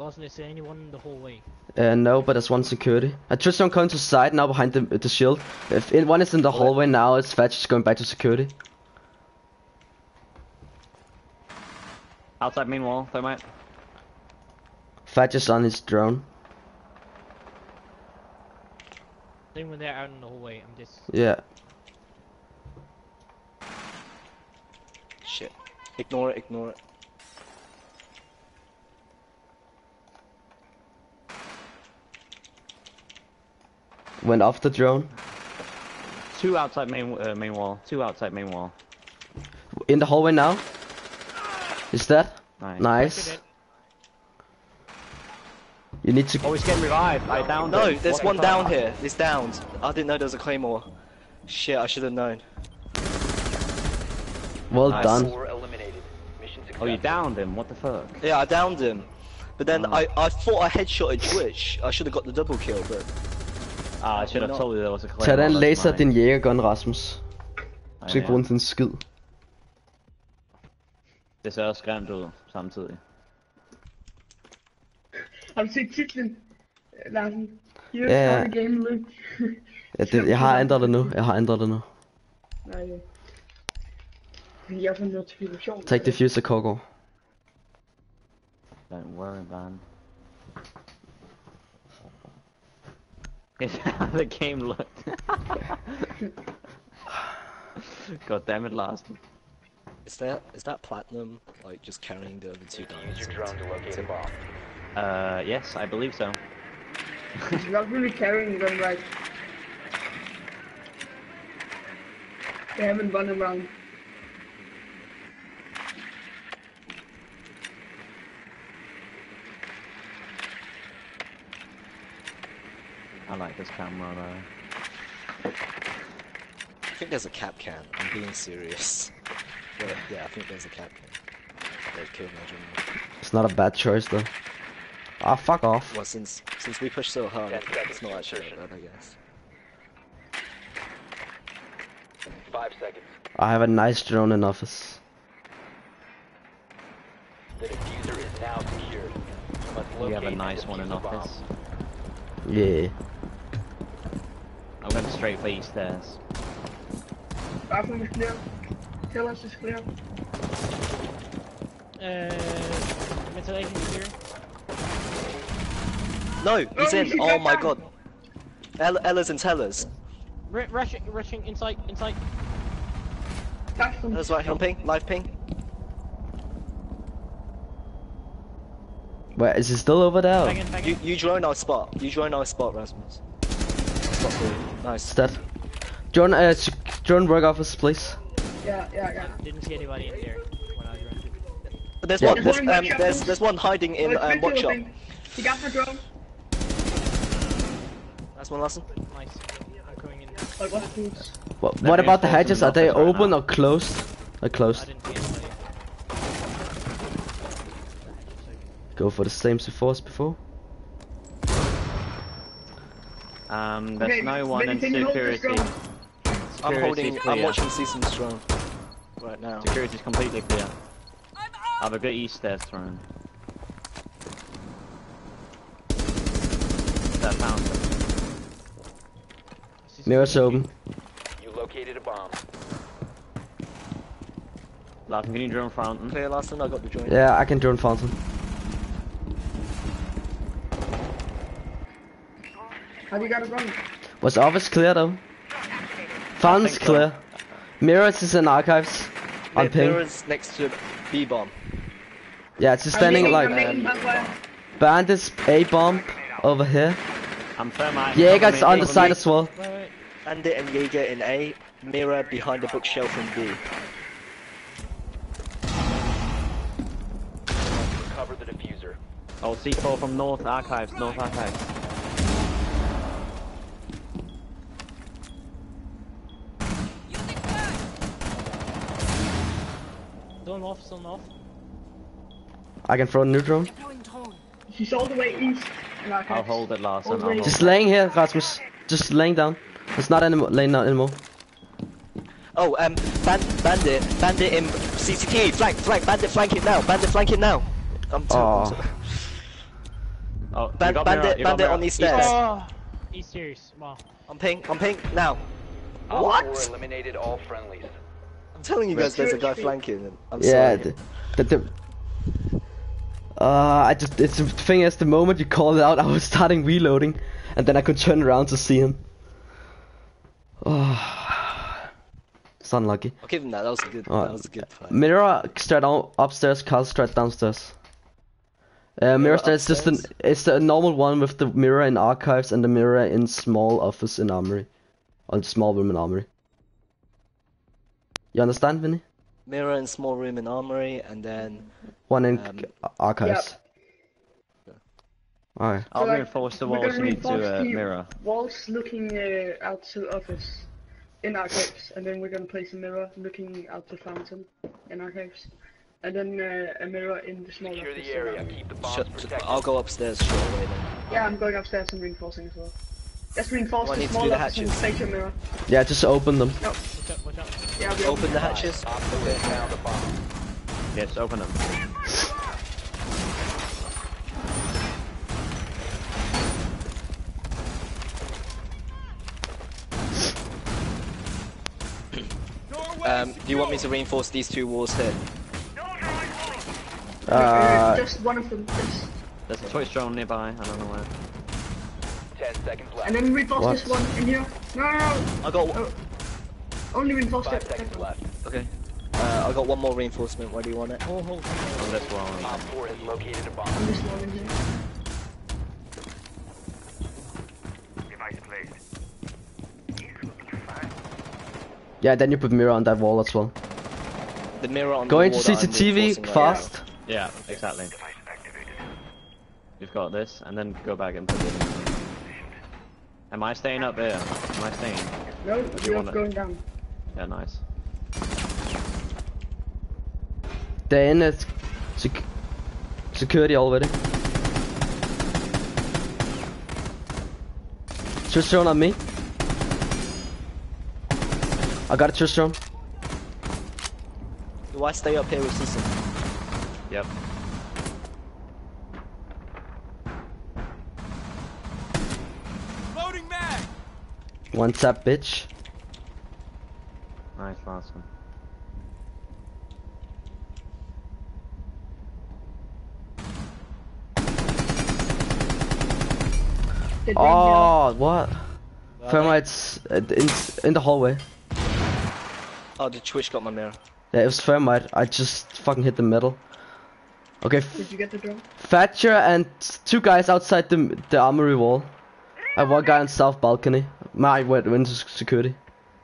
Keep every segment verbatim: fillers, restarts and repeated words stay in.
Larsen, is there anyone in the hallway? Uh, no, but there's one security. I just don't come to side now behind the the shield. If it, one is in the hallway now, it's Fetch is going back to security. Outside main wall, thermite. Fetch is on his drone. Then when they're out in the hallway, I'm just... Yeah. Shit. Ignore it, ignore it. Went off the drone. Two outside main uh, main wall. Two outside main wall. In the hallway now. Is that? Nice. Nice. You need to. Oh, he's getting revived. I downed No, him. there's What one the down fuck? here. It's downed. I didn't know there was a claymore. Shit, I should have known. Well Nice. done. Four eliminated. Mission Oh, you successful. downed him. What the fuck? Yeah, I downed him. But then Oh. I, I thought I headshotted Twitch. I should have got the double kill, but... Ah, I should have Not- told you there was a claymore. Tag den that's laser mine. din jægergun, Rasmus. Ah, Du skal ikke bruge den til en skid. Det ser også grimt ud samtidig. Har du set titlen, Larsen? Here's Ja, ja. how the game look. Ja, det, jeg har ændret det nu. Jeg har ændret det nu. Nej, det. Fordi jeg får notifikation. Tag diffuser, Kogor. Don't worry, man. It's how the game looked. God damn it, Larsen. Is that, is that platinum, like, just carrying the other two Use diamonds? your drone to locate a bomb. Uh, yes, I believe so. It's not really carrying them right. They haven't run around. I like this camera though. I think there's a cap can. I'm being serious. But, yeah, I think there's a cap can. They killed my dream. It's not a bad choice though. Ah, fuck off. Well, since since we pushed so hard, Ten seconds it's not to actually insertion. bad, I guess. Five seconds. I have a nice drone in office. The diffuser is now secured. You must We have a locate nice and one in defuse the bomb. office. Yeah. I went straight for these stairs. Bathroom is clear. Tell us it's clear. Uh, ventilation is here. No, he's Oh, in. she Oh got my down. god. Ella, Ella's and Tellers. R rushing, rushing, inside, inside. Bathroom. That's right, on ping, live ping. Where is he still over there? Back in, back You in. you drone our spot. You drone our spot, Rasmus. Spot for you. Nice. Is that? Drone, uh, s- drone work office, please. Yeah, yeah, yeah. Didn't see anybody in there when I was running. There's Yeah. one. There's One in um. workshop. There's there's one hiding in Well, um, it's workshop. thing. He got my drone. That's one lesson. Nice. I'm going in. Like, what dudes? What, Let what me about the enforce hatches? them Are they in office right open now. or closed? Or I closed. didn't see anybody. Go for the same as before. Um, there's Okay, no one in Benny, can you hold this security. drone? I'm Security's holding. I'm clear. watching Season's drone right now. Security's completely clear. I have a good east stairs thrown. That found it. Mirror's open. You located a bomb. Larsen, can you drone fountain? Clear, Larson. I got the joint. Yeah, I can drone fountain. Have you got a drone? Was office clear though? Fountain's think so. clear. Mirrors is in archives. On ping. Mirrors next to B bomb. Yeah, it's just standing I'm like making- I'm making- bandits A bomb over here. I'm thermite. Jaeger's Cover on me, the cover side me. as well. Wait, wait. Bandit and Jaeger in A. Mirror behind the bookshelf in B. Recover the diffuser. Oh, C four from North Archives, North Archives. Still off, still off. I can throw a new drone. She's all the way east. in our I'll house. hold it, Larsen. All I'll the way hold Just it. laying here, Rasmus. Just laying down. It's not anymore. Laying down anymore. Oh, um, band, bandit, bandit in C C T V, flank, flank, bandit flank it now, bandit flank it now. I'm too, I'm Oh. too- Oh, you Ban got bandit, mirror, you got bandit mirror. on these stairs. Oh, he's serious. Wow. I'm ping, I'm ping, now. Op What? four eliminated all friendlies. I'm telling you guys, there's a guy flanking. And I'm Yeah, sorry. the, the, the uh, I just, it's the thing is, the moment you called it out, I was starting reloading, and then I could turn around to see him. Oh, it's unlucky. I'll give him that. That was a good. Alright. That was a good play. Mirror straight out upstairs, Carl straight downstairs. Uh, mirror Mirror stairs, just an, upstairs? it's the normal one with the mirror in archives and the mirror in small office in armory, or the small room in armory. You understand, Vinny? Mirror in small room in armory, and then One in Um, archives. Alright. I'll So, like, reinforce the we're walls gonna you need reinforce to uh, the mirror. walls looking uh, out to office in archives, and then we're gonna place a mirror looking out to fountain in archives, and then uh, a mirror in the small Secure office. the in area. armory. Keep the bombs shut, protected. I'll go upstairs straight away then. Yeah, I'm going upstairs and reinforcing as well. Let's reinforce Do I the need to small do the office and hatches? place a mirror. Yeah, just open them. No, Watch out, watch out. yeah, we Open the hatches. Op four has found a bomb. Yes, open them. Um, do you want me to reinforce these two walls here? Uh, Uh, just one of them, just, There's a Twitch drone nearby, I don't know where. Ten seconds left. and then reinforce What? this one in here. No, no, no, I got Oh. only reinforce Five that. seconds that one. left. okay. Uh, I got one more reinforcement. Where do you want it? Oh, hold. On this wall. Op four has located a bomb. And this one in here. yeah, then you put mirror on that wall as well. The mirror on Go the into wall that I'm C C T V reinforcing right fast. Yeah, exactly. You've got this, and then go back and put it in. Am I staying up there? Am I staying? No, you you're want it? going down. Yeah, nice. They're in it. Sec security already. Just drone on me. I got a just drone. now. Do I stay up here with Season? Yep. One tap, bitch. Nice, last one. They're down Oh, what? Thermite's uh, in in the hallway. Oh, the Twitch got my mirror. Yeah, it was thermite. I just fucking hit the metal. Okay, here. Did you get the drone? Thatcher and two guys outside the the armory wall. And one guy on south balcony. My went into security.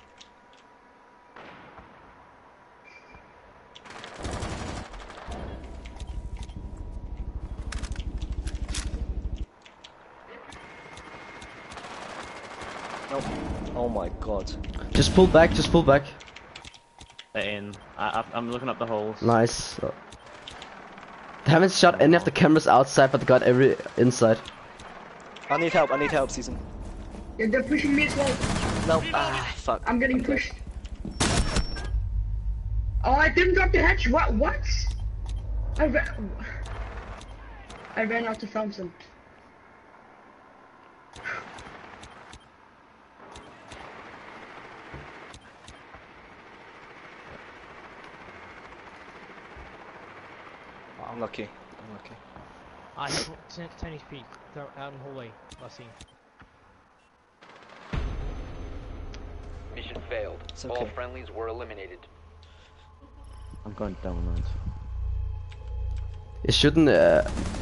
Nope. Oh my god. Just pull back. Just pull back. They're in. I, I, I'm looking up the holes. Nice. They haven't shot any of the cameras outside, but they got every inside. I need help. I need help, Season. Yeah, they're pushing me as well. No. Ah, fuck. I'm getting Okay. pushed. Oh, I didn't drop the hatch. What? What? I ran. I ran out to fountain. Oh, I'm lucky. I'm lucky. I have ten, ten H P. They're out in the hallway. Last scene. Mission failed. It's All okay. friendlies were eliminated. I'm going down the lines. It shouldn't. Uh...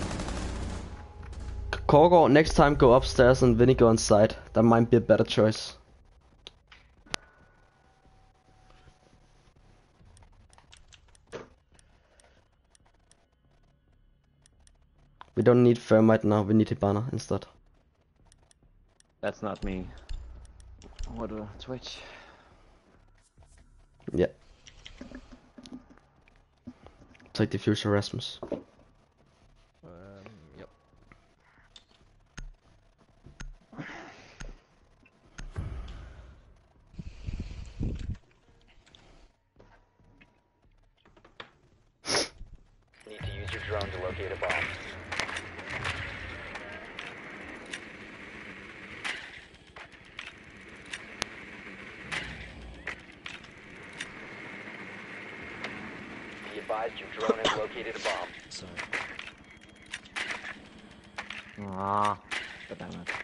Korgor, next time go upstairs and Vinny go inside. That might be a better choice. We don't need thermite now, we need Hibana instead. That's not me. What a Twitch. Yeah. Take the future Rasmus. Um, yep. Need to use your drone to locate a bomb. advised your drone has located a bomb. Sorry. Ah, but damn it.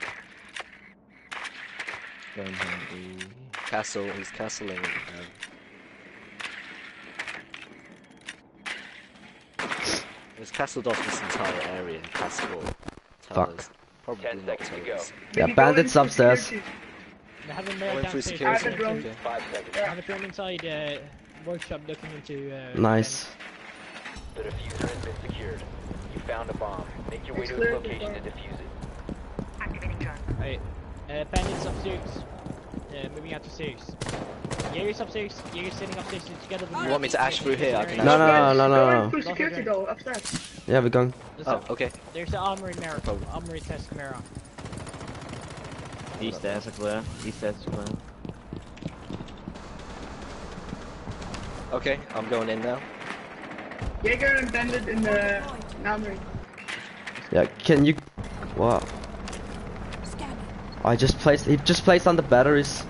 Going handy. Castle, he's castling. Um, he's castled off this entire area. Castle. Towers. Probably Ten not seconds to go. towers. Yeah, Maybe bandits go in for upstairs. security. They have a Going mirror through downstairs. security. I have a drone. Five seconds. I have a drone inside uh, workshop looking into. Uh, Nice. The diffuser has been secured. You found a bomb. Make your way It's to clear its to location to go. defuse it. Right. Uh, bandits upstairs. Uh, moving out to stairs. Gary's upstairs. Gary's sitting upstairs together with You want me to ash through here? I can No, ash no, through no, no, Go no, in no. for security though, upstairs. Yeah, we're going. There's, Oh, a, okay. there's the armory mirror. Armory test mirror. East stairs are clear. East stairs are clear. Okay, I'm going in now. Jaeger and Bandit in the armory. Yeah, can you... Wow. I just placed... He just placed on the batteries.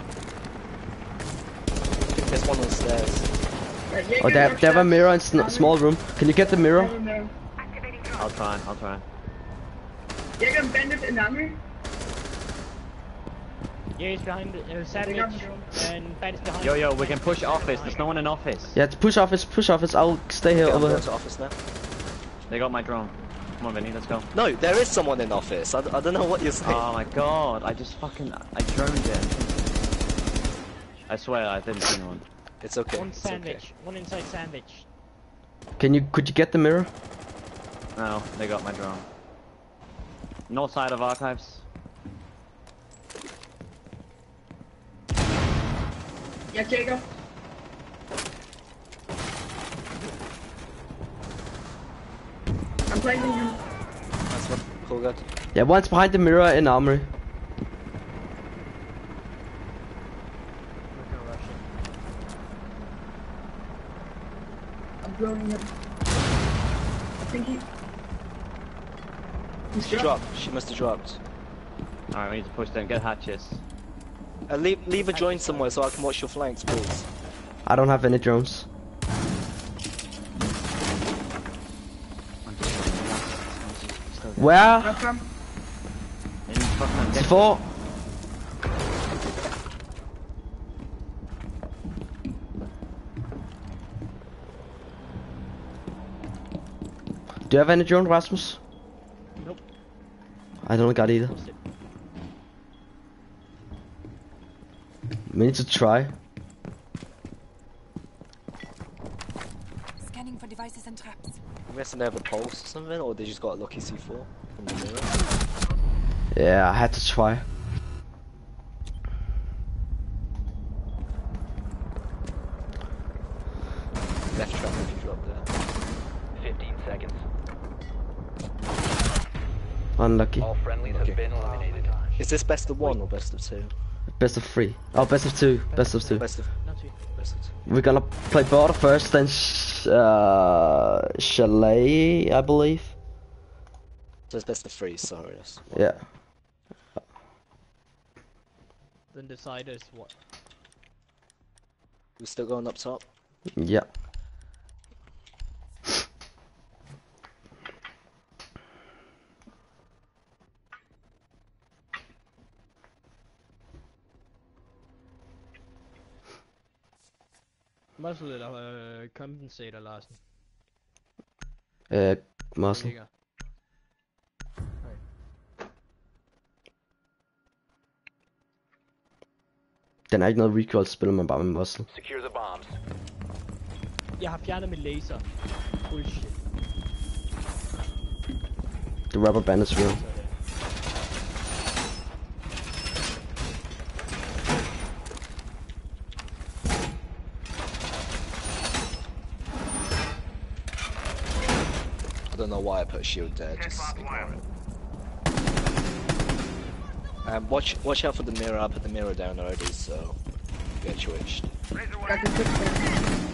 There's one on the stairs. Yeah, Jaeger Oh, they have, they have a upstairs. mirror in sn small room. Can you get the mirror? Armory mirror. I'll try, I'll try. Jaeger and Bandit in armory. Gary's behind uh, They sandwich. got the drone. And bandits behind. Yo, yo, we can push office. There's no one in office. Yeah, push office, push office. I'll stay here Okay, I'm over going here. to office now. They got my drone. Come on, Vinny, let's go. No, there is someone in office. I, I don't know what you're saying. Oh my god, I just fucking... I droned it. I swear, I didn't see anyone. It's okay. One It's sandwich. okay. One inside sandwich. Can you... Could you get the mirror? No, they got my drone. North side of archives. Yeah, Jaeger. I'm playing you. That's what. Cool, good. Yeah, one's behind the mirror in armory. We're gonna rush it. I'm droning him. I think he... He's She dropped. dropped. She must have dropped. Alright, we need to push them. Get hatches. Uh, leave, leave a joint somewhere so I can watch your flanks, please. I don't have any drones. Where? Not from. In fucking C four. Do you have any drone, Rasmus? Nope. I don't got either. Lost it. We need to try. Scanning for devices and traps. I'm guessing they have a pulse or something, or they just got a lucky C four from the mirror. Yeah, I had to try. Left trap if you drop there. Fifteen seconds. Unlucky. All friendlies Okay. have been eliminated. Is this best of one or best of two? Best of three. Oh, best of two. Best of two. Best of Not too. best of two. We're gonna play border first, then sh uh, chalet, I believe. So it's best of three. Sorry. That's Yeah. Then decide is what. We're still going up top. Yeah. Muscle eller øh, compensator, Larsen. Uh, muscle. Ligger. Den er ikke noget recoil, spiller man bare med muscle. Secure the bombs. Jeg har fjernet mit laser. Bullshit. The rubber bandits real. I don't know why I put a shield there. Just ignore it. Um, watch watch out for the mirror. I put the mirror down already, so get twitched. Got the six there.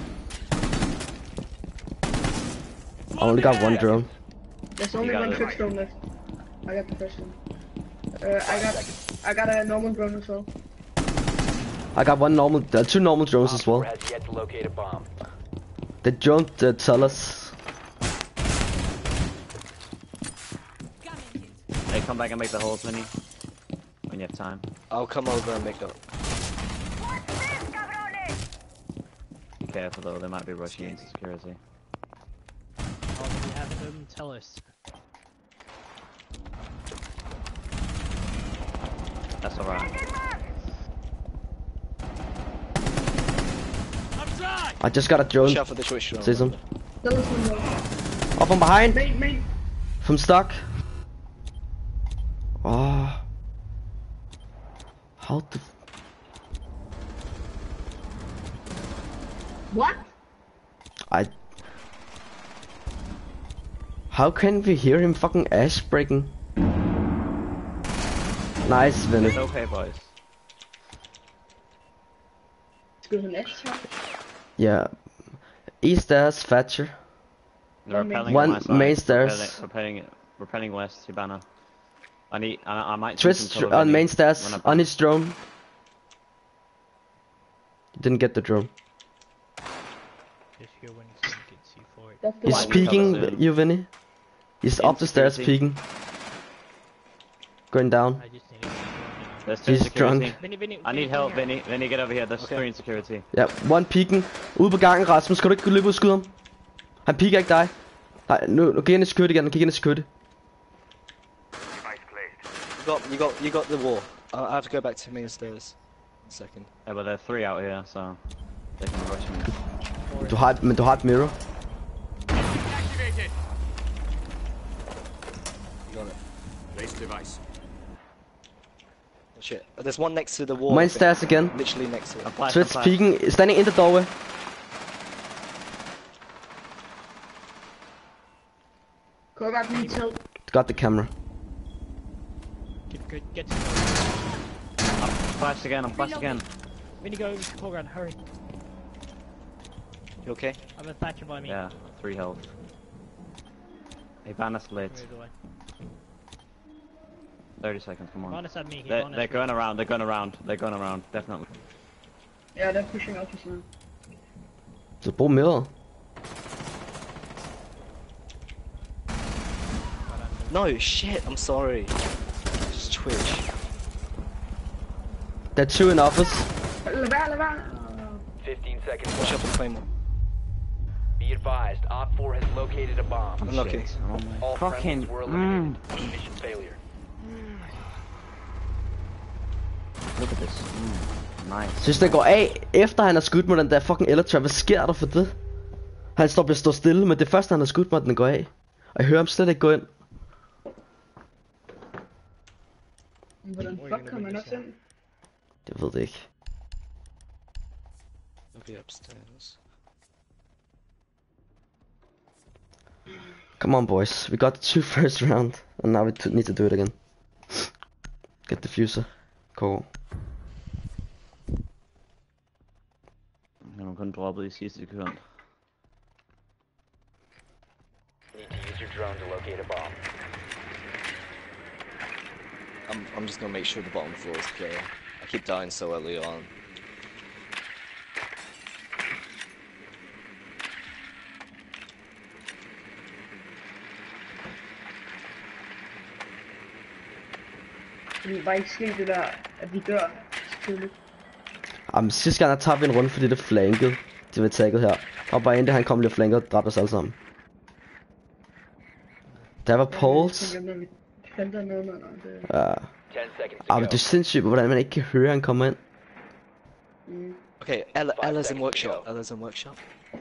I only got one drone. There's only got one it. trick drone left. I got the first one. Uh, I got I got a normal drone as well. I got one normal, uh, two normal drones Op as well. four has yet to locate a bomb. They don't uh, tell us. Hey, come back and make the holes, Vinny. When you have time. I'll come over and make that. Be careful though, they might be rushing into security. Oh, we have them tell us. That's alright. I just got a drone. Watch out for the Twitch drone. Say something. Tell us window. Up from behind. Main, main. From stuck. Oh. How the... What? I... How can we hear him fucking ass breaking? Nice, Vinny. It's okay, boys. Skal han S-shot? Yeah. East stairs, Thatcher. They're One repelling One on my side. main stairs. Repelling, repelling, repelling west, Hibana. I need, I, I might see Twist some cover on Vinny main stairs, when I- on his drone. Didn't get the drone. Just here when you can see for it. That's the He's Why one. we peeking, cover soon? you Vinny. He's In up the stairs security. peeking. Going down. I just need to see There's two in He's security. drunk. Vinny, Vinny, I Vinny, need come help, here. Vinny. Vinny, get over here. There's Okay. three in security. Ja, one peeken. Ude på gangen, Rasmus. Skal du ikke løbe ud og skyde ham? Han peeker ikke dig. Nej, nu, nu gik ind i security igen. Gik ind i security. You got, you got, you got the wall. I I have to go back to main stairs. One second. Yeah, but there are three out here, so they can rush me. Du har, men du har et mirror. You got it. Place device. Oh, shit. There's one next to the wall. I Main think. stairs again. Literally next to it. Apply, Twitch apply. peeking. Standing in the doorway. Go back needs help. Got the camera. Get, get, get to I'm flashed again, I'm flashed again. Vinny, go foreground, hurry. You okay? I have a Thatcher by me. Yeah, three health. Hibana's lit. Move away. thirty seconds, come on. Bonus at me. They're, bonus they're me. going around, they're going around, they're going around, definitely. Yeah, they're pushing office now. Så brug mirror. No, shit, I'm sorry. Just Twitch. Der er two in office. Lad være, lad være. fifteen seconds Watch left. out for Claymore. Be advised, Op four has located a bomb. Unlucky. Shit. Oh my All fucking... friendlies were Mm. eliminated. Mission failure. Look at this. Mm. Nice. Synes den går af, efter han har skudt mig den der fucking Elytra. Hvad sker der for det? Han står bare stå stille, men det første han har skudt mig, den går af. Og jeg hører ham slet ikke gå ind. Hvordan fuck kommer man også ind? Jeg ved det ikke. I'll be upstairs. Come on boys, we got the two first round. And now we t need to do it again. Get the fuser. Cool. Man kun droppet i sidste sekund. Need to use your drone to locate a bomb. I'm, I'm just gonna make sure the bottom floor is clear. I keep dying so early on. Det vil bare ikke ske det der, at vi dør. Selvfølgelig. Jamen sidste gang der tabte vi en runde, fordi det flankede. Det var tagget her. Og bare inden han kom lidt flanket og dræbte os alle sammen. Der var poles. Jeg tænker, når vi planter noget, når det... Ja. ten seconds to Ah, go. men det er sindssygt, hvordan man ikke kan høre, at han kommer ind. Mm. Okay, Ella, Five Ella's in seconds to workshop. go. Ella's in workshop.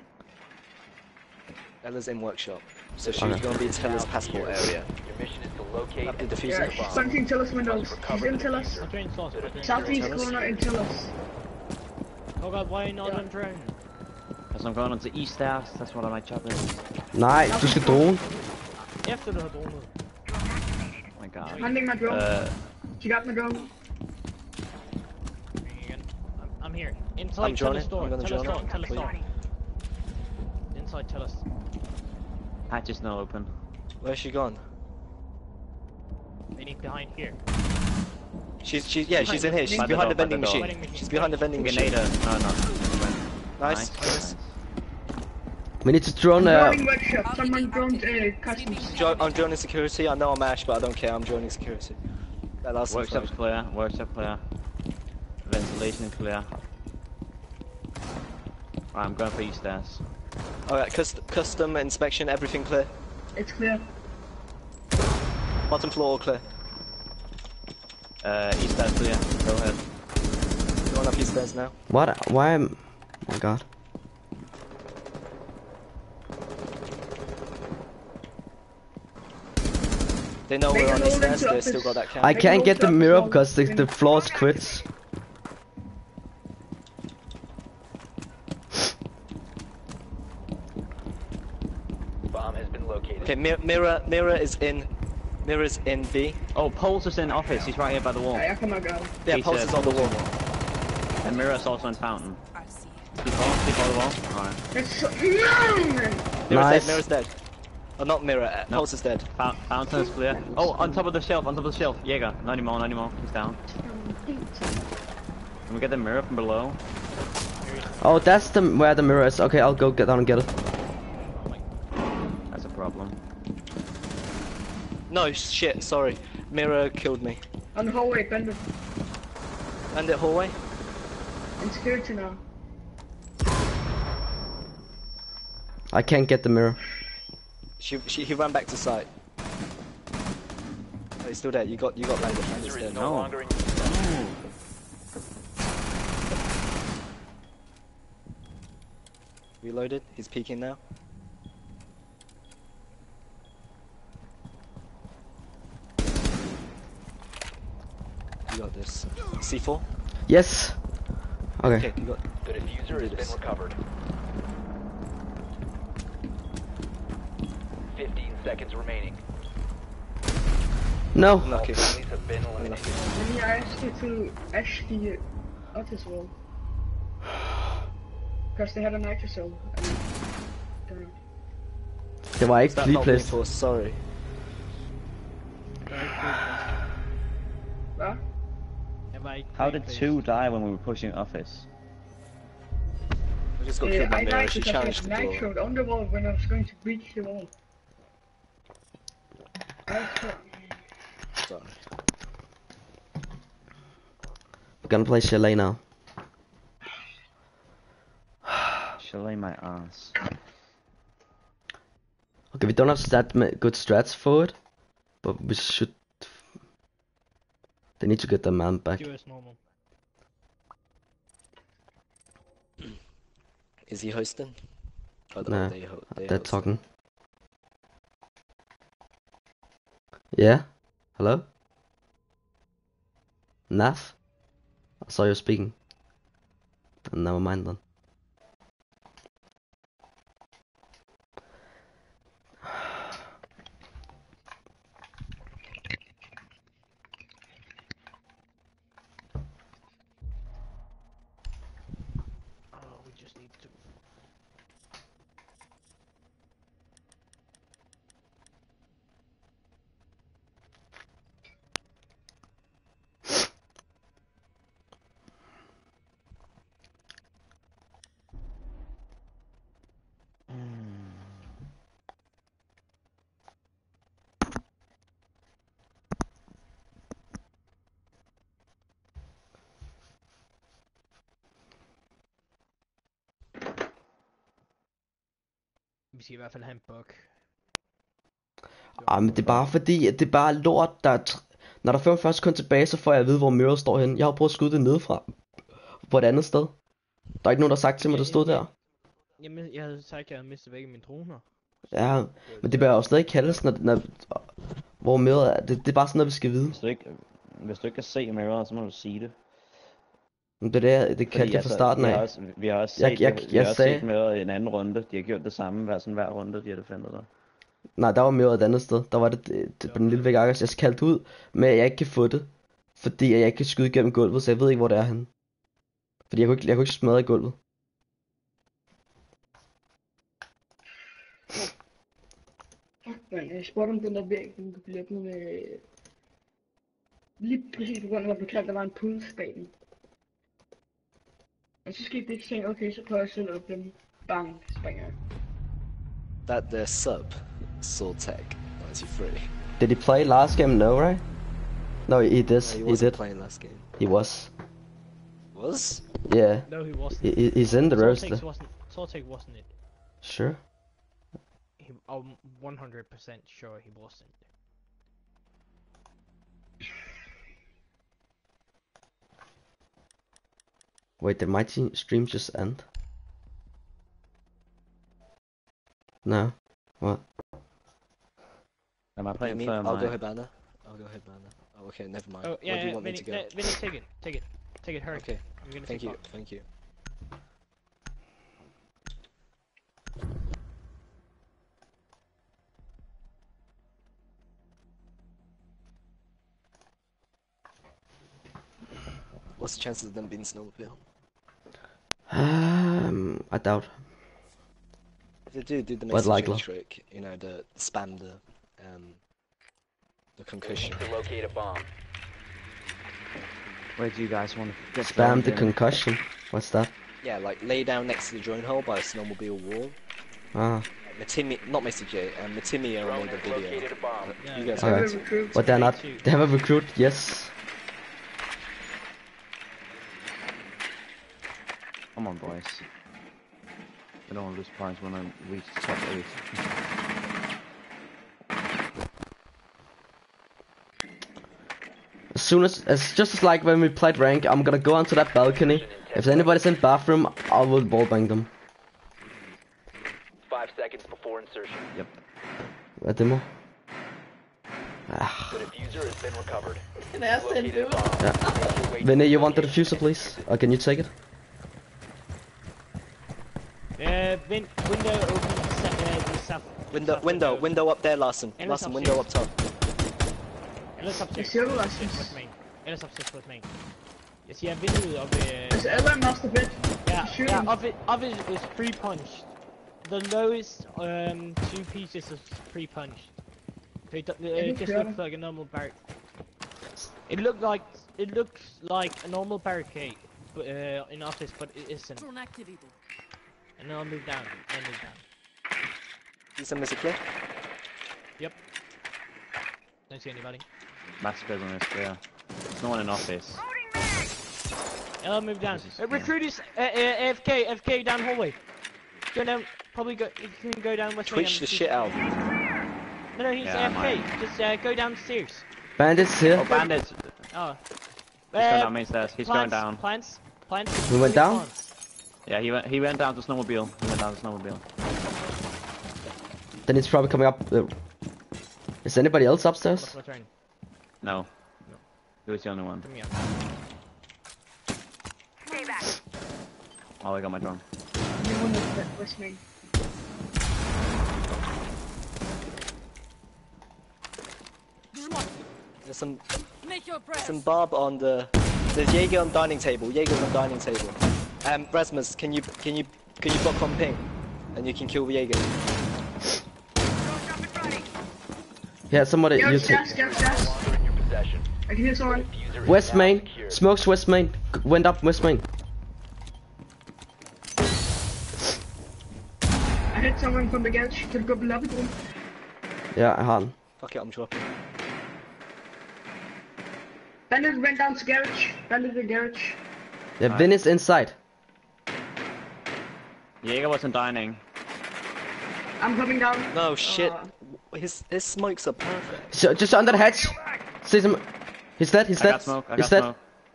Ella's in workshop. So she's Okay. gonna be in Teller's passport area. Your mission is to locate Grab the and diffuser. defuse the Yeah, bomb. something tell us windows. He's in tell us. I'm doing sauce. I'm doing Southeast Tell us. corner and tell us. Oh god, why not Yeah. on drone? Because I'm going on to east stairs, that's what my job is. Nej, du skal drone. Efter du har dronet. Oh my god. Handling my drone. Uh, She got my drone. Again. I'm, I'm here. Inside, I'm tell droning. us store. I'm gonna Tell us drone. store. Tell us Wait. store. Inside, tell us. hatch is now open. Where's she gone? They need behind here. She's she's yeah, she's in here. She's By the behind door, the by the vending door. machine. Vending machine. She's behind the vending machine. Grenade. No, no. Nice. nice. We need to drone. I'm Uh, joining workshop. Someone droned uh, customs. Jo I'm joining security. I know I'm Ash, but I don't care. I'm joining security. That last Workshop's clear. Workshop clear. Ventilation clear. Alright, I'm going for east stairs. Alright, cust custom inspection, everything clear. It's clear. Bottom floor all clear. Uh, east stairs clear. Go ahead. Going up east stairs now. what? Why am? Oh my god. They know Make we're a on hole east stairs, into they office. still got that cam. I Make can't a get the hole mirror up as because the well. the floor's quits. Bomb has been located. Okay, mir mirror, mirror is in, mirror is in B. Oh, Pulse is in office. He's right here by the wall. Ja, jeg kommer og gør det. Yeah, He's, pulse uh, is on the wall. And Mirror's also in fountain. Keep on, keep on the wall. Alright. That's so... No, man! Mirror's Nice. dead, mirror's dead. Oh, not mirror, uh, No. pulse is dead. Fou fountain is clear. Oh, on top of the shelf, on top of the shelf. Jaeger, not anymore, not anymore. He's down. Can we get the mirror from below? Oh, that's the where the mirror is. Okay, I'll go get down and get it. That's a problem. No, shit, sorry. Mirror killed me. On the hallway, bandit. Bandit hallway? In security now. I can't get the mirror. She, she, he ran back to site. Oh, he's still dead. You got, you got bandit. Bandit's User is dead. no No. longer in Reloaded. He's peeking now. You got this. C four? Yes. Okay. Okay, you got. The diffuser has been recovered. Fifteen seconds remaining. No. Lucky. Friendlies have been eliminated. Men jeg skal til Ash the office wall. Because they had a nitro cell. And... don't know. Det var ikke Stop flea not placed. reinforced, sorry. Hvad? Jeg var ikke How did pre-placed. two die when we were pushing office? I just got Uh, killed by I mirror. died She because I challenged the door. nitroed on the wall when I was going to breach the wall. Nitro. Sorry. We're gonna play chalet now. Chalet my ass. Okay, we don't have that ma- good strats for it, but we should. They need to get their man back. Do as normal. Is he hosting? Oh, the- Nah, they ho they They're hosting. talking. Yeah? Hello? Naf? I saw you speaking. Never mind then. Oh, we just need to. Vi skal i hvert fald have en bug. Ah, men det er bare fordi, at det er bare lort, der er tr- når der først først kun tilbage, så får jeg at vide, hvor Mirror står henne. Jeg har prøvet at skyde det nedefra. På et andet sted. Der er ikke nogen, der har sagt til mig, der stod der. Jamen, jeg havde sagt, at jeg havde mistet væk mine droner. Ja, men det bør jo stadig kaldes, når, når hvor Mirror er. Det, det er bare sådan noget, vi skal vide. Hvis du ikke, hvis du ikke kan se Mirror, så må du sige det. Men det er det, det kaldte jeg fra starten vi har af. også, vi har også set, Jeg- jeg- vi, vi jeg har også sagde- set Mirror i en anden runde. De har gjort det samme hver, sådan hver runde, de har defendet dig. Nej, der var Mirror et andet sted. Der var det, det, det på den lille væk Akkers. Jeg kaldte ud, men jeg ikke kan få det. Fordi jeg ikke kan skyde igennem gulvet, så jeg ved ikke, hvor det er henne. Fordi jeg kunne ikke, jeg kunne ikke smadre i gulvet. Fuck, man. Jeg spurgte om den der væg, den kunne blive åbnet med... Lige præcis på grund af, at du kaldte, der var en puls bag den. Og så skete det ikke, så tænkte jeg, okay, så prøver jeg selv at åbne den. Bang, springer jeg. that their sub, Sword Tech ninety-three. Did he play last game? No, right? No, he did. No, he he wasn't did. playing last game. He was. Was? Yeah. No, he wasn't. He, he- he's in the roster. Sortex wasn't. Sortex wasn't it? Sure. He, I'm one hundred percent sure he wasn't. Wait, did my team stream just end? No. What? Am I You playing mean, firm? I'll go Hibana. I'll go Hibana. Oh, okay, never mind. Oh What yeah, do you yeah, want me Vinny, to go? no, Vinny, take it, take it, take it, hurry. Okay, I'm gonna thank take you, part. thank you. What's the chances of them being snowmobile? Um, I doubt. If they do, do the But Mason likely. Jane trick, you know, the spam the, um, the concussion. To locate a bomb. Where do you guys want to get Spam drowned the in? concussion. What's that? Yeah, like lay down next to the join hole by a snowmobile wall. Ah. Matimi, not Mister J, um, Matimio Drone made a has video. located a bomb. Yeah. You guys I have have Alright. a recruit. But they're not. Three, two. They have a recruit. Yes. Come on, boys. I don't want to lose points when I reach the top eight. As soon as, as just as like when we played rank, I'm gonna go onto that balcony. If anybody's in bathroom, I will wallbang them. Five seconds before insertion. Yep. A demo. The Ah. diffuser has been recovered. Can I ask them Located a to? bomb. Make your way to Vinny, the you want the location. diffuser, please? Or can you take it? Uh, Vin, window open. Se uh, the south. Window, south window, window up there, Larsen. And Larsen, it's window up top. Ellers upstairs. ser du, Upstairs Rasmus? plus main. Ellers upstairs plus main. Jeg siger vinduet oppe ved... Altså, alle er master bed. Yeah, Shoot yeah, him. of it, of it is pre-punched. The lowest um two pieces is pre-punched. So it, do- uh, it just sure. looks like a normal barric. It looked like it looks like a normal barricade, but uh, in office, but it isn't. Drone activated. And then I'll move down. I'll move down. You send Mister Clear? Yep. Don't see anybody. Max goes on this clear. There's no one in office. And I'll move down. This is- Uh, recruit is uh, uh, A F K. A F K down hallway. Go down. Probably go. You can go down West Main Twitch and the see- shit out. No, no, he's Yeah, A F K. Just uh, go downstairs. Bandits here. Oh, bandits! He's Oh. going Uh, down main stairs. He's going plants, down. Plants. Plants. We went down? Plants. Yeah, he went. He went down to snowmobile. He went down to snowmobile. Then it's probably coming up. Uh, is anybody else upstairs? What's my turn? No. No. He was the only one. Come here. Oh, I got my drone. No one is listening. There's some, Make your breath. some barb on the. There's Jaeger on dining table. Jaeger's on dining table. Um, Rasmus, can you can you can you block on ping, and you can kill Jaeger. Yeah, somebody. You Gas, take. gas, gas, gas. Longer in your possession. I can hear someone. Diffuser is West now main. secured. Smokes West main. G- Went up West main. I hit someone from the garage. Kan du gå på lobbyrum? Ja, jeg har den. Fuck it, I'm dropping. Bandit went down to garage. Bandit in garage. Yeah, Vin is inside. Jaeger wasn't dining. I'm coming down. No shit. Uh, His his smokes are perfect. So, just under the hatch. See him. He's dead. He's I dead. got smoke. I He's got dead. smoke.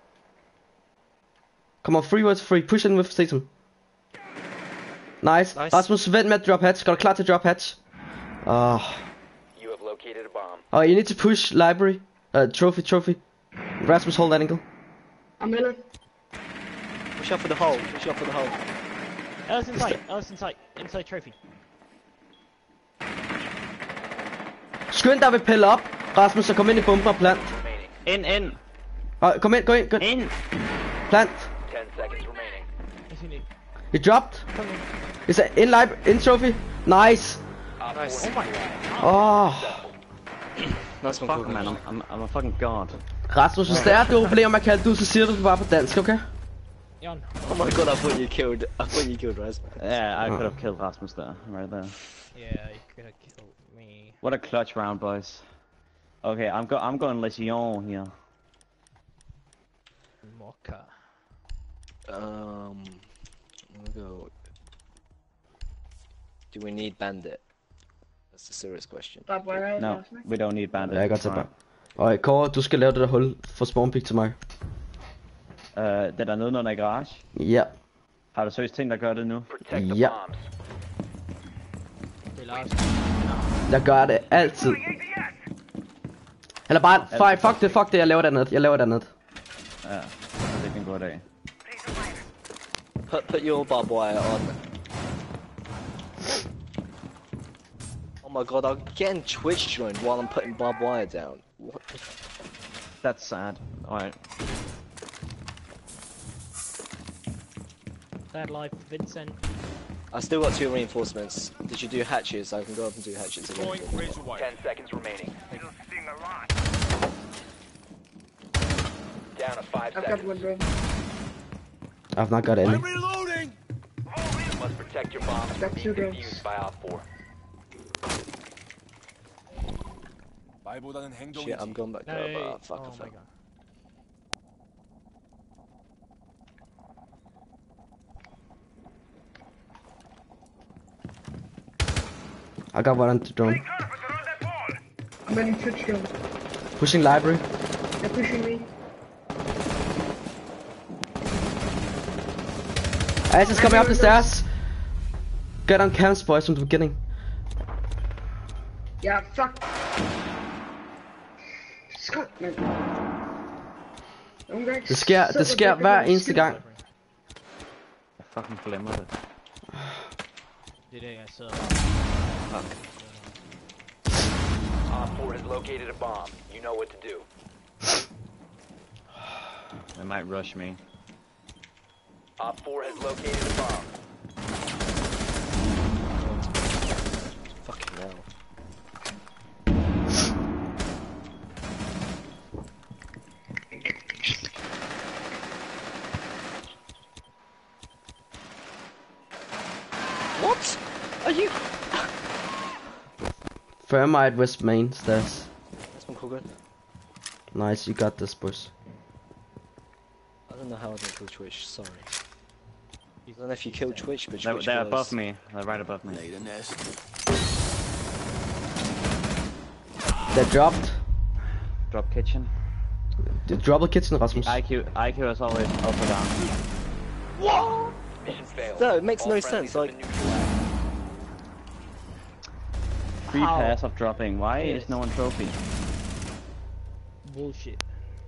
Come on, free words free. Push in with Statham. Nice. Nice. Rasmus, vent med at drop hatch. Got a klar to drop hatch. Oh. You have located a bomb. Oh, you need to push library. Uh, trophy, trophy. Rasmus, hold that angle. I'm in it. Push up for the hole. Push up for the hole. Ellis inside. Ellis inside. Inside trophy. Skynd dig ved pille op. Rasmus, så kom ind i bomben og plant. Remaining. In, in, Oh, kom ind, gå ind, gå ind. in. Plant. Ten seconds remaining. If you need. He dropped. Come in. Is that in live, in trophy? Nice. Op Nice. four Oh. Nice one, Fuck, Coco. man, I'm, I'm, I'm a fucking god. Rasmus, hvis der er du har problemer med at kalde det ud, så siger du det bare på dansk, okay? Jan. Oh my god, I thought you killed. I thought you killed Rasmus. Yeah, I Oh. could have killed Rasmus there, right there. Yeah, you could have killed me. What a clutch round, boys. Okay, I'm go I'm going Legion here. Mocha. Um, I'm gonna go. Do we need bandit? That's a serious question. Der er bare No, Larsen, ikke? we don't need bandits. Ja, jeg kan godt tage bare. Og Kåre, du skal lave det der hul for spawnpick til mig. Uh, det er der nedenunder i garage. Ja. Har du seriøst tænkt dig at gøre det nu? Protect the Ja. bombs. Det er Larsen. Jeg gør det altid. Eller bare, fuck, fuck det, fuck det, jeg laver det andet. Jeg laver det andet. Ja, det er en god dag. Put put your barbed wire on. Oh my god, I'm getting Twitch joined while I'm putting barbed wire down. What the f- That's sad. Alright. Bad life, Vincent. I still got two reinforcements. Did you do hatches? I can go up and do hatches again. Ten seconds remaining. Down to five I've got seconds. one bro. I've not got any. You must protect your bombs from Got being two drones. defused by Op four. 말보다는 행동이지. Shit, I'm going back No, there, hey, but uh, fuck, oh I my fell. god. I got one on the drone. I'm running Twitch drone. Pushing library. They're pushing me. Ace is coming up the stairs. Get on camps, boys, from the beginning. Ja, fuck. Skål, mand. Nogle gange Det sker, så det sker det hver kan eneste skide. gang. Jeg fucking glemmer det. Det er det, jeg sidder. Op four has located a bomb. You know what to do. They might rush me. Op four has located a bomb. Fucking hell. What? Are you? Thermite West Main stairs. That's one cool good. Nice, you got this, boys. I don't know how I didn't kill Twitch. Sorry. I don't know if you killed Twitch, but They're, Twitch they're was... above me. They're right above me. Laid a nest. They dropped. Drop kitchen. The double kitchen, Rasmus. I Q, I Q is always up or down. Mission failed. No, it makes All no friendlies sense, have like- been neutralized. Three How? pairs of dropping. Why Yes. is no one trophy? Bullshit.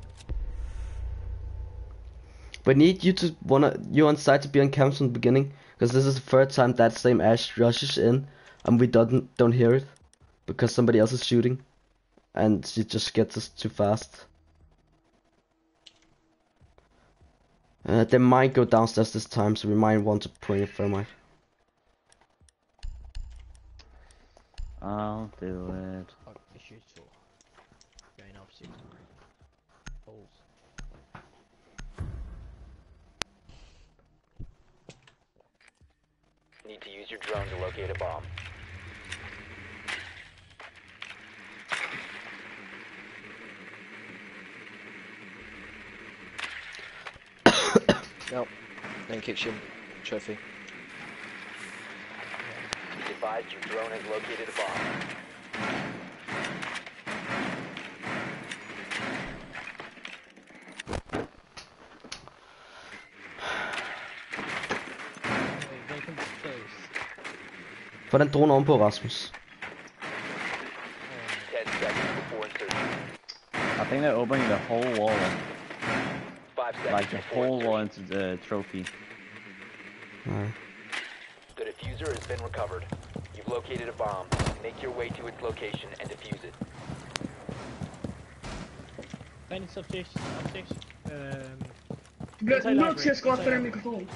We need you to wanna you on site to be on camps from the beginning, because this is the third time that same Ash rushes in, and we don't don't hear it, because somebody else is shooting, and she just gets us too fast. Uh, they might go downstairs this time, so we might want to bring a thermite. I'll do it. Fuck, det er så. Going opposite. Holes. Need to use your drone to locate a bomb. Nope. Main kitchen. Trophy. Be advised your drone has located a bomb. Wait, welcome to space. Få den drone ovenpå, Rasmus. Ten seconds before insertion. I think they're opening the whole wall. Five seconds Like the before whole wall insertion. into the trophy. Nej. The diffuser has been recovered. You've located a bomb. Make your way to its location and defuse it. Bandits upstairs. Upstairs. Um, Du bliver Inside nødt til at skrue op for library. den mikrofon.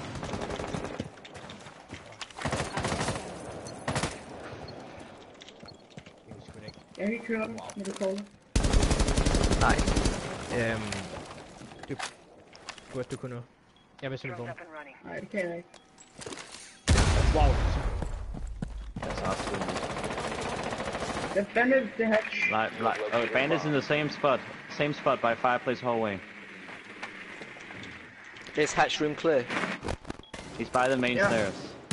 det er sgu da ikke. Jeg kan ikke høre dig, når du caller. Nej. Øhm, du burde du kunne nu. Jeg vil telefon. Nej, det kan jeg ikke. Wow. That's awesome. The bandit, the hatch. Like, like, oh, bandits in the same spot. Same spot by fireplace hallway. Is hatch room clear? He's by the main Yeah. stairs.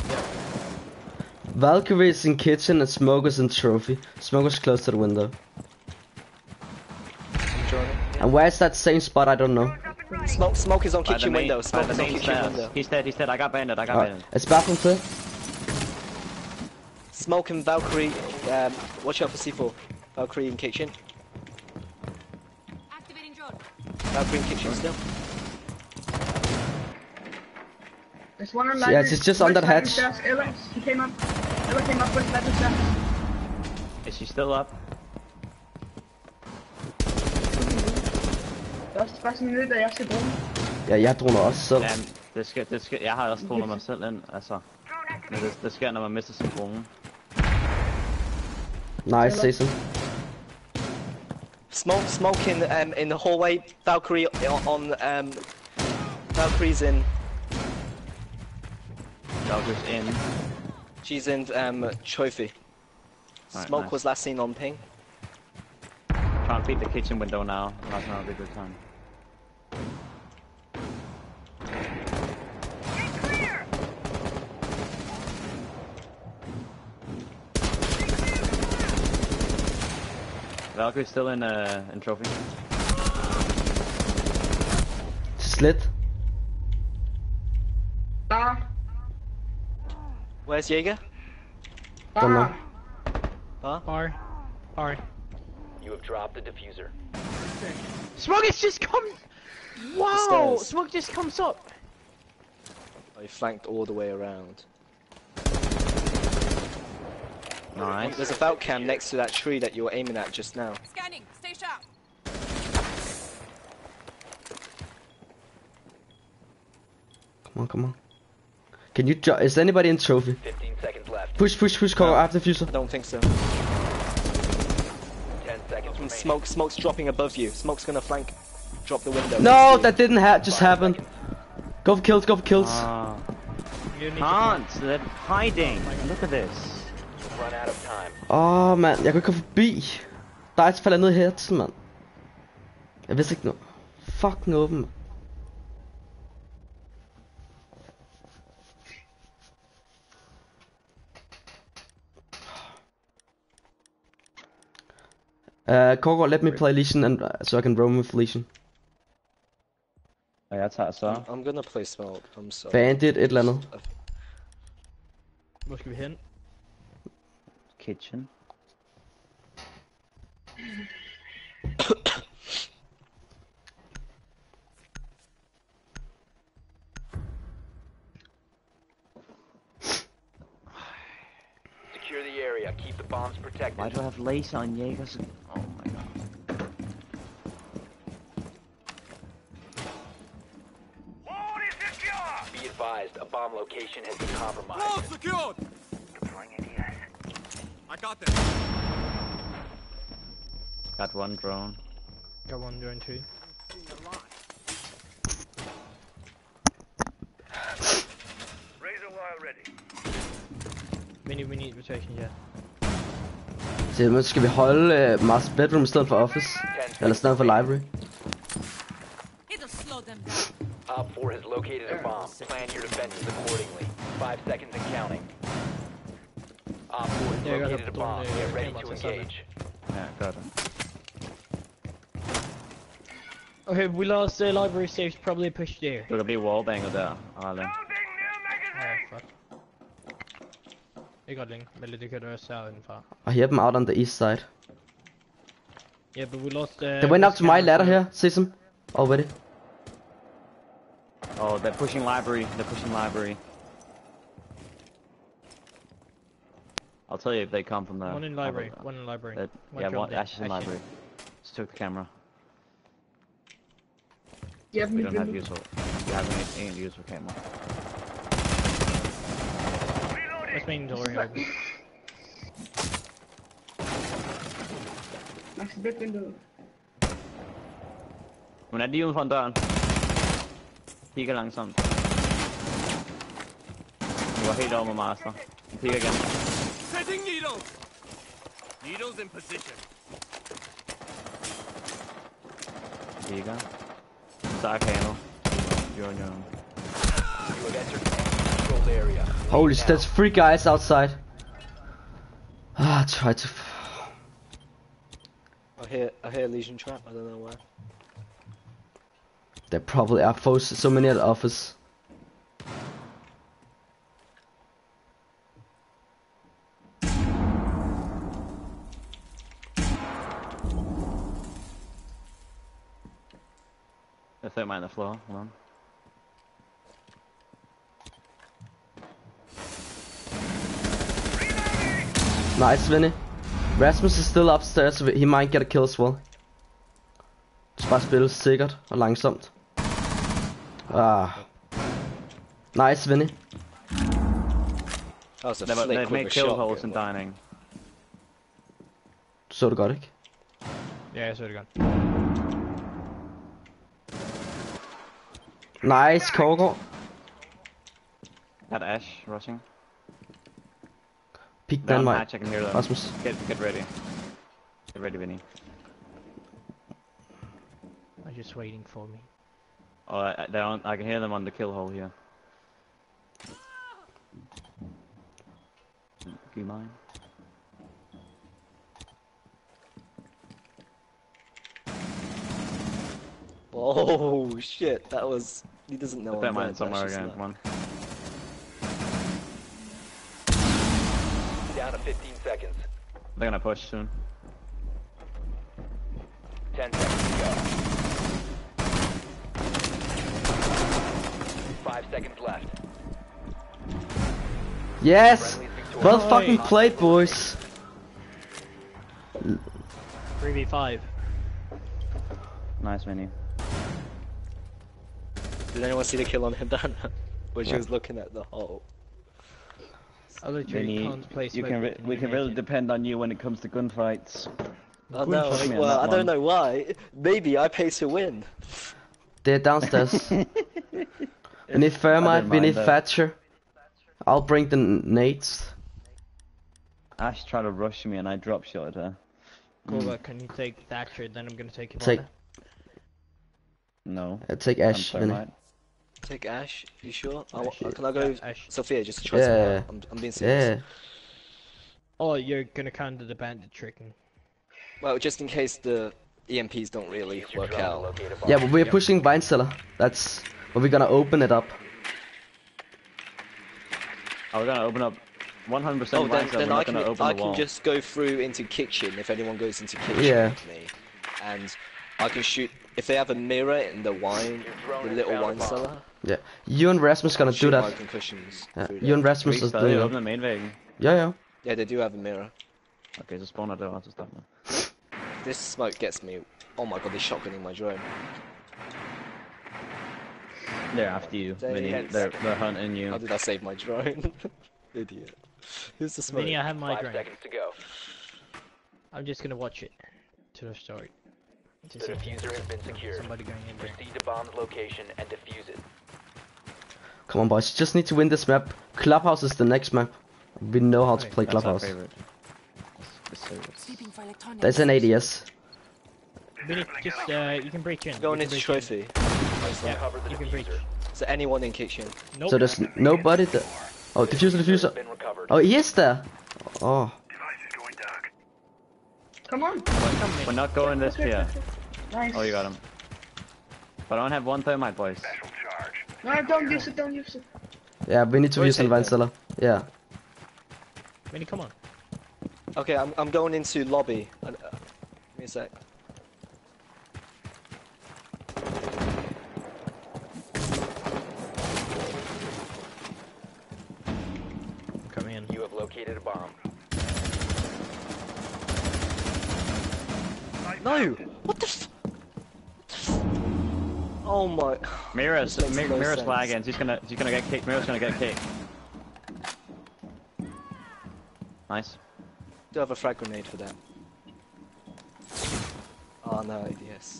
Valkyrie's in kitchen and Smoker's in trophy. Smoker's close to the window. I'm joining. And where's that same spot? I don't know. Smoke, smoke is on By the kitchen main, window. by Smoke the is on main kitchen stairs. window. He's dead, he's dead. I got bandit, I got Alright, bandit. it's bathroom clear. Smoke and Valkyrie. Um, watch out for C four. Valkyrie in kitchen. Activating drone. Valkyrie in kitchen still. There's one on Yeah, library. it's just on that Library hatch. stairs. Ella, he came up. Ella came up with library stairs. Is she still up? Der er også bare sådan lidt, at jeg skal bruge den. Ja, jeg droner også selv. Jamen, det skal, det skal, jeg har også dronet mig selv ind, altså. Men det, det sker, når man mister sin drone. Nice, Jason. Smoke, smoke in um in the hallway. Valkyrie on um. Valkyrie's in. Valkyrie's in. She's in um trophy. Alright, Smoke nice. was last seen on ping. Try and beat the kitchen window now. That's not a good time. Valkyrie's still in uh in trophy. Slit. Bare. Where's Jaeger? Don't know. Bare. Bar. Bar. You have dropped the diffuser. Smoke has just come. Wow. stairs. Smoke just comes up. Oh, he flanked all the way around. Nice. There's a Valk cam next to that tree that you were aiming at just now. Scanning. Stay sharp. Come on, come on. Can you jo- is anybody in trophy? fifteen seconds left. Push, push, push, cover No. after fuser. I don't think so. ten seconds remaining. Smoke, smoke's dropping above you. Smoke's gonna flank. Drop the window. No, that didn't ha- just happen. Go for kills, go for kills. Ah, You need can't. They're hiding. Look at this. You've run out of time. Åh, oh, mand, jeg kunne ikke komme forbi. Der er et falder ned i hersen, mand. Jeg vidste ikke noget. Fucking åben, mand. Uh, Korgård, let me play Legion and uh, so I can roam with Legion. Og jeg tager så. I'm gonna play smoke. I'm sorry. Bandit, et eller andet. Hvor skal vi hen? Kitchen. Secure the area. Keep the bombs protected. Why do I have lace on Jaegers? Oh my god. Be advised, a bomb location has been compromised. Wall secured! Deploying A D S. I got this. Got one drone. Got one drone too. Razor wire ready. We need, we need rotation, yeah. Så men skal vi holde uh, master bedroom i stedet for office? Eller i stedet for library? It'll slow them down. Op four has located a bomb. Plan your defenses accordingly. Five seconds and counting. Op four has Yeah, I got located a a bomb. drone, Get uh, ready came to out outside. engage. Yeah, got it. Okay, we lost the uh, library safes, probably pushed there. Du kan blive wallbanger der, Arle. Oh, fuck. Ikke ret længe, men det kan du også her indenfra. I hear them out on the east side. Yeah, but we lost uh, They went up to my ladder here, see some? Already. Oh, they're pushing library. They're pushing library. I'll tell you if they come from the. One in library, one in library. That, One yeah, drone one. there, Ashes in actually. library. Just took the camera. De er We mit don't have vindue. use for. We haven't any use for camera. Let's main door here. Max bed vinduet. Hun er lige uden for døren. Kigger langsomt. var helt over med master. Peek igen. Setting needles. Needles in position. Peeker. Sarcano. Junior. You have entered an controlled area. Holy Leave shit, now. there's three guys outside. Ah, try to. I hear I hear Legion trap. I don't know where. There probably are foes, so many at the office. There's that man on the floor. Hold on. Nice, Vinny. Rasmus is still upstairs, so he might get a kill as well. Så bare spille sikkert og langsomt. Ah. Nice, Vinny. That was a Never, flick they've with made a kill shot. holes in dining. Så du godt, ikke? Ja, jeg så det godt. Nice, Kågaard. Got Ash rushing. Peek They're den on vej. hatch, I can hear them. Rasmus. Get, get ready. Get ready, Vinny. I'm just waiting for me. Oh, I, they're on, I can hear them on the kill hole here. Do you mind? Oh shit! That was. He doesn't know. Put I'm mine dead, somewhere that's just again, that. come on. Down to fifteen seconds. They're gonna push soon. ten seconds to go. Five seconds left. Yes! Friendly's victorious. Well fucking played, boys. three v five. Nice, Vinny. Did anyone see the kill on Hibana? Where she was looking at the hole. I literally Vinny, can't play you smoke can re with we you can really naked. depend on you when it comes to gunfights. Oh no! fuck me on Well, that I don't one. know why. Maybe I pay to win. They're downstairs. We need Thermite, didn't we mind need that. Thatcher. I'll bring the n- nades. Ash tried to rush me and I drop shot her. Koga, can you take Thatcher? Then I'm gonna take him Take- on. No. Uh, take I'm Ash, sorry, Vinny. mate. Take Ash. You sure? I wa- Ash. can I go, Ash. Sophia? Just to try Yeah. something out. I'm, I'm being serious. Yeah. Oh, you're gonna counter the bandit tricking. Well, just in case the E M Ps don't really Use your work drone to out. locate a bomb. Yeah, but we're Yep. pushing Vine Cellar. That's. But we're gonna open it up. Oh, we're gonna open up one hundred percent Oh, then, right, so then we're I not can gonna open I the can wall. just go through into kitchen if anyone goes into kitchen Yeah. with me, and I can shoot if they have a mirror in the wine, the little wine cellar. Yeah. You and Rasmus gonna do shoot my that. concussions. Yeah. through You and there. Rasmus We is still doing open that. the main vehicle. Yeah, yeah. Yeah, they do have a mirror. Okay, så spawner det også stop now. This smoke gets me. Oh my god, they're shotgunning my drone. They're after you, They- Vinny. Ten They're, seconds. they're hunting How you. did I save my drone? Idiot. Who's the smoke? Vinny, I have my Five drone. seconds to go. I'm just gonna watch it to the start. To The see if diffuser has been secured. somebody going in there. Proceed to bomb's location and defuse it. Come on, boys. Just need to win this map. Clubhouse is the next map. We know how to Okay, play That's our Clubhouse. favorite. It's the favorite. Sweeping for electronics. There's an A D S. Vinny, just uh, you can breach in. Going You can into breach in. trophy. Yeah, Cover the you can breach. diffuser. Is there anyone in kitchen? Nope. So there's n- nobody there. Oh, diffuser, Has diffuser. been recovered. Oh, he is there. Oh. Come on. We're not going this pier. Nice. Oh, you got him. But I don't have one thermite, boys. No, don't use it, don't use it. Yeah, we need to Where's use an it Vine then? Cellar. Yeah. Vinny, come on. Okay, I'm I'm going into lobby. Uh, give me a sec. I'm coming in. You have located a bomb. No! What the f- Oh my... Mira's, This makes Mir no Mira's sense. lagging. She's gonna, she's gonna get kicked. Mira's gonna get kicked. Nice. Do have a frag grenade for that. Oh no, yes.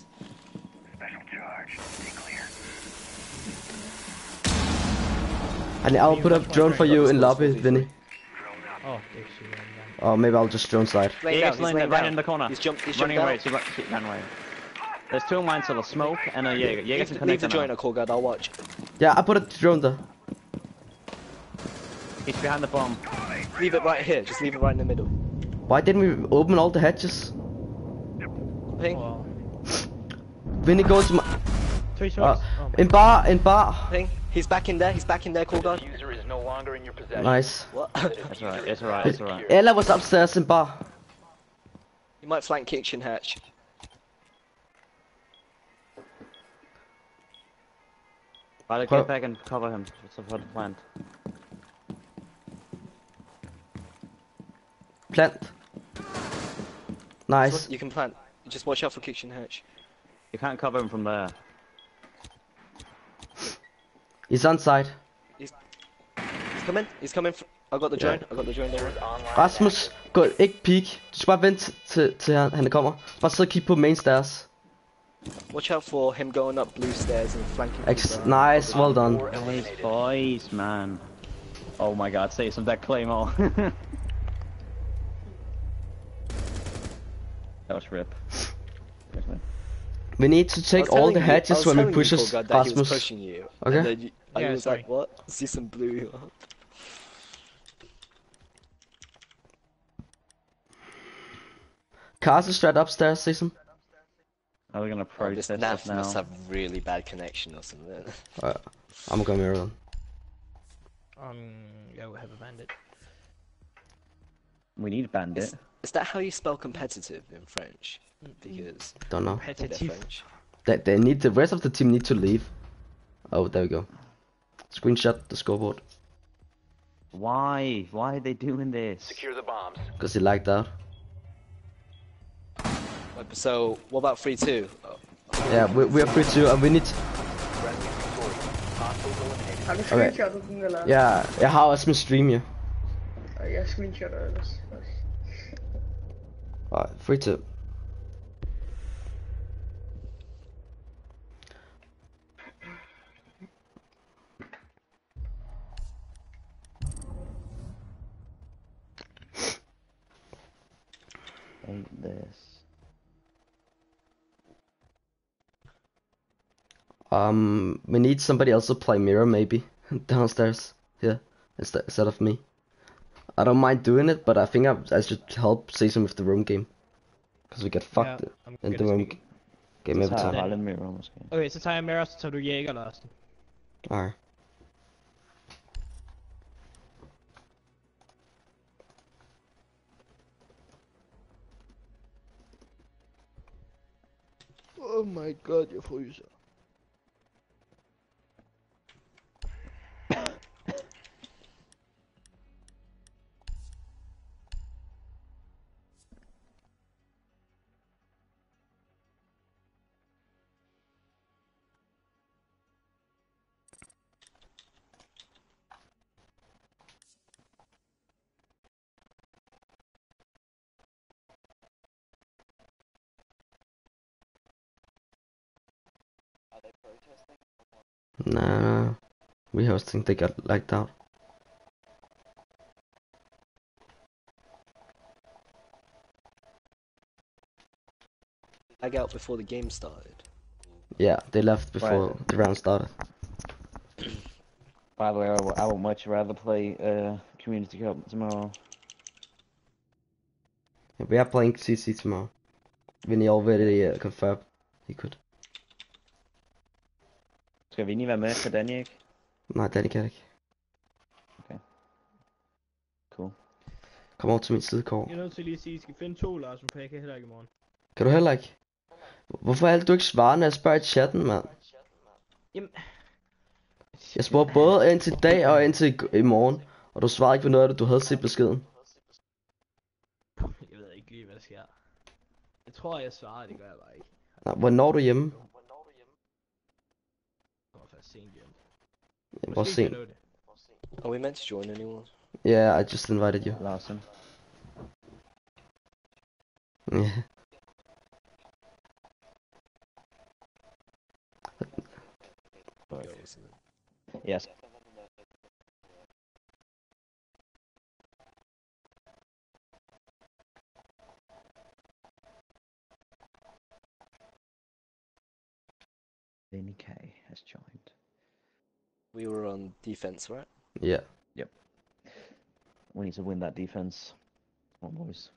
And I'll you put a watch my drone for drone. you in Scores, lobby, scores, Vinny. Oh, there's you. um, Or maybe I'll just drone side. Laying Yeah, down, he's he's laying laying right down. in the corner. He's jumped, he's Running jumped away. out. She, ran- she ran away. There's two mines to the smoke and a Jaeger. Jaeger Leave, can the- connect leave the now. joiner, call guard, I'll watch. Yeah, I put a drone there. He's behind the bomb. Leave it right here, just leave it right in the middle. Why didn't we open all the hatches? Ping, Well, Vinny, go to my... three Uh, strikes. Oh my in bar, in bar. ping. He's back in there, he's back in there, call The guard. diffuser is no longer in your possession. Nice. What? It's alright, it's alright, it's alright. Ella was upstairs in bar. You might flank kitchen hatch. I'll Pro- get back and cover him. What's the plant? Plant. Nice. You can plant. Just watch out for kitchen hatch. You can't cover him from there. He's on side. He's coming, he's coming. Fr I got the drone, I got the drone there. Rasmus, gå ikke peek. Du skal bare vente til, til han, han kommer. Bare sidde og kigge på main stairs. Watch out for him going up blue stairs and flanking. Ex people out. nice, well done. Boys, boys, man. Oh my god, say some that claymore. That was rip. We need to I take was all telling the you- I hatches was when we telling push you, us, Paul God, that he was Rasmus. pushing you. Okay. And then you, and Yeah, he was sorry. like, what? See some blue. Cars are straight upstairs, Season. Are we gonna Oh, this process nav this now? must have really bad connection or something. Alright, I'm gonna mirror them. Um, yeah, we have a bandit. We need a bandit. Is, is that how you spell competitive in French? Because Don't know. they're Competitive. French. They, they need the rest of the team need to leave. Oh, there we go. Screenshot the scoreboard Why? Why are they doing this? Secure the bombs. because he liked that. So, what about three two? Oh, Yeah, we we are free to, and we need. Friendly victorious. Hostiles eliminated. Har du Okay. screenshotet den, eller? Ja, jeg har også min stream, ja. Og jeg screenshotter ellers. Alright, free to. Hate this. Um, we need somebody else to play mirror, maybe downstairs here instead instead of me. I don't mind doing it, but I think I, I should help Season with the room game, because we get fucked Ja, I'm in gonna the room speak. game every Så tager time. jeg bare lidt mirror måske. Okay, så tager jeg med os, så tager du Jæger, Larsen. Alright. oh my god, jeg fryser. Nah, we hosting they got lagged out. I got out before the game started. Yeah, they left before Right. the round started. By the way, I would, I would much rather play uh, Community Cup tomorrow. Yeah, we are playing C C tomorrow. Vinny already uh, confirmed he could. Skal vi egentlig være med for Danny, ikke? Nej, Danny kan ikke. Cool. Kom over til min side, Kåre. Jeg er nødt til lige at sige, at I skal finde to, Larsen, for jeg kan heller ikke i morgen. Kan du heller ikke? Hvorfor er alt du ikke svarer, når jeg spørger i chatten, mand? Jamen... Jeg spurgte både ind til i dag og ind til i- i morgen, og du svarede ikke på noget af det, du havde set beskeden. Jeg ved ikke lige, hvad der sker. Jeg tror, jeg svarer, det gør jeg bare ikke. Nej, hvornår er du hjemme? Jeg kommer først sent hjem. Hvor Måske kan jeg sent? nå det. Are we meant to join anyone? Yeah, I just invited you. Larsen. Yeah. Yes. Benny K has joined. We were on defense, right? Yeah. Yep. We need to win that defense. Come on, boys.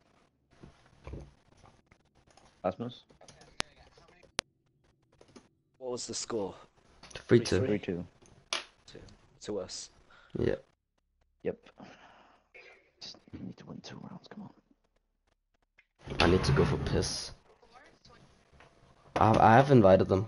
Rasmus? What was the score? Three Three, two. three two. To, to us. Yeah. Yep. Just need to win two rounds, come on. I need to go for piss. I I have invited them.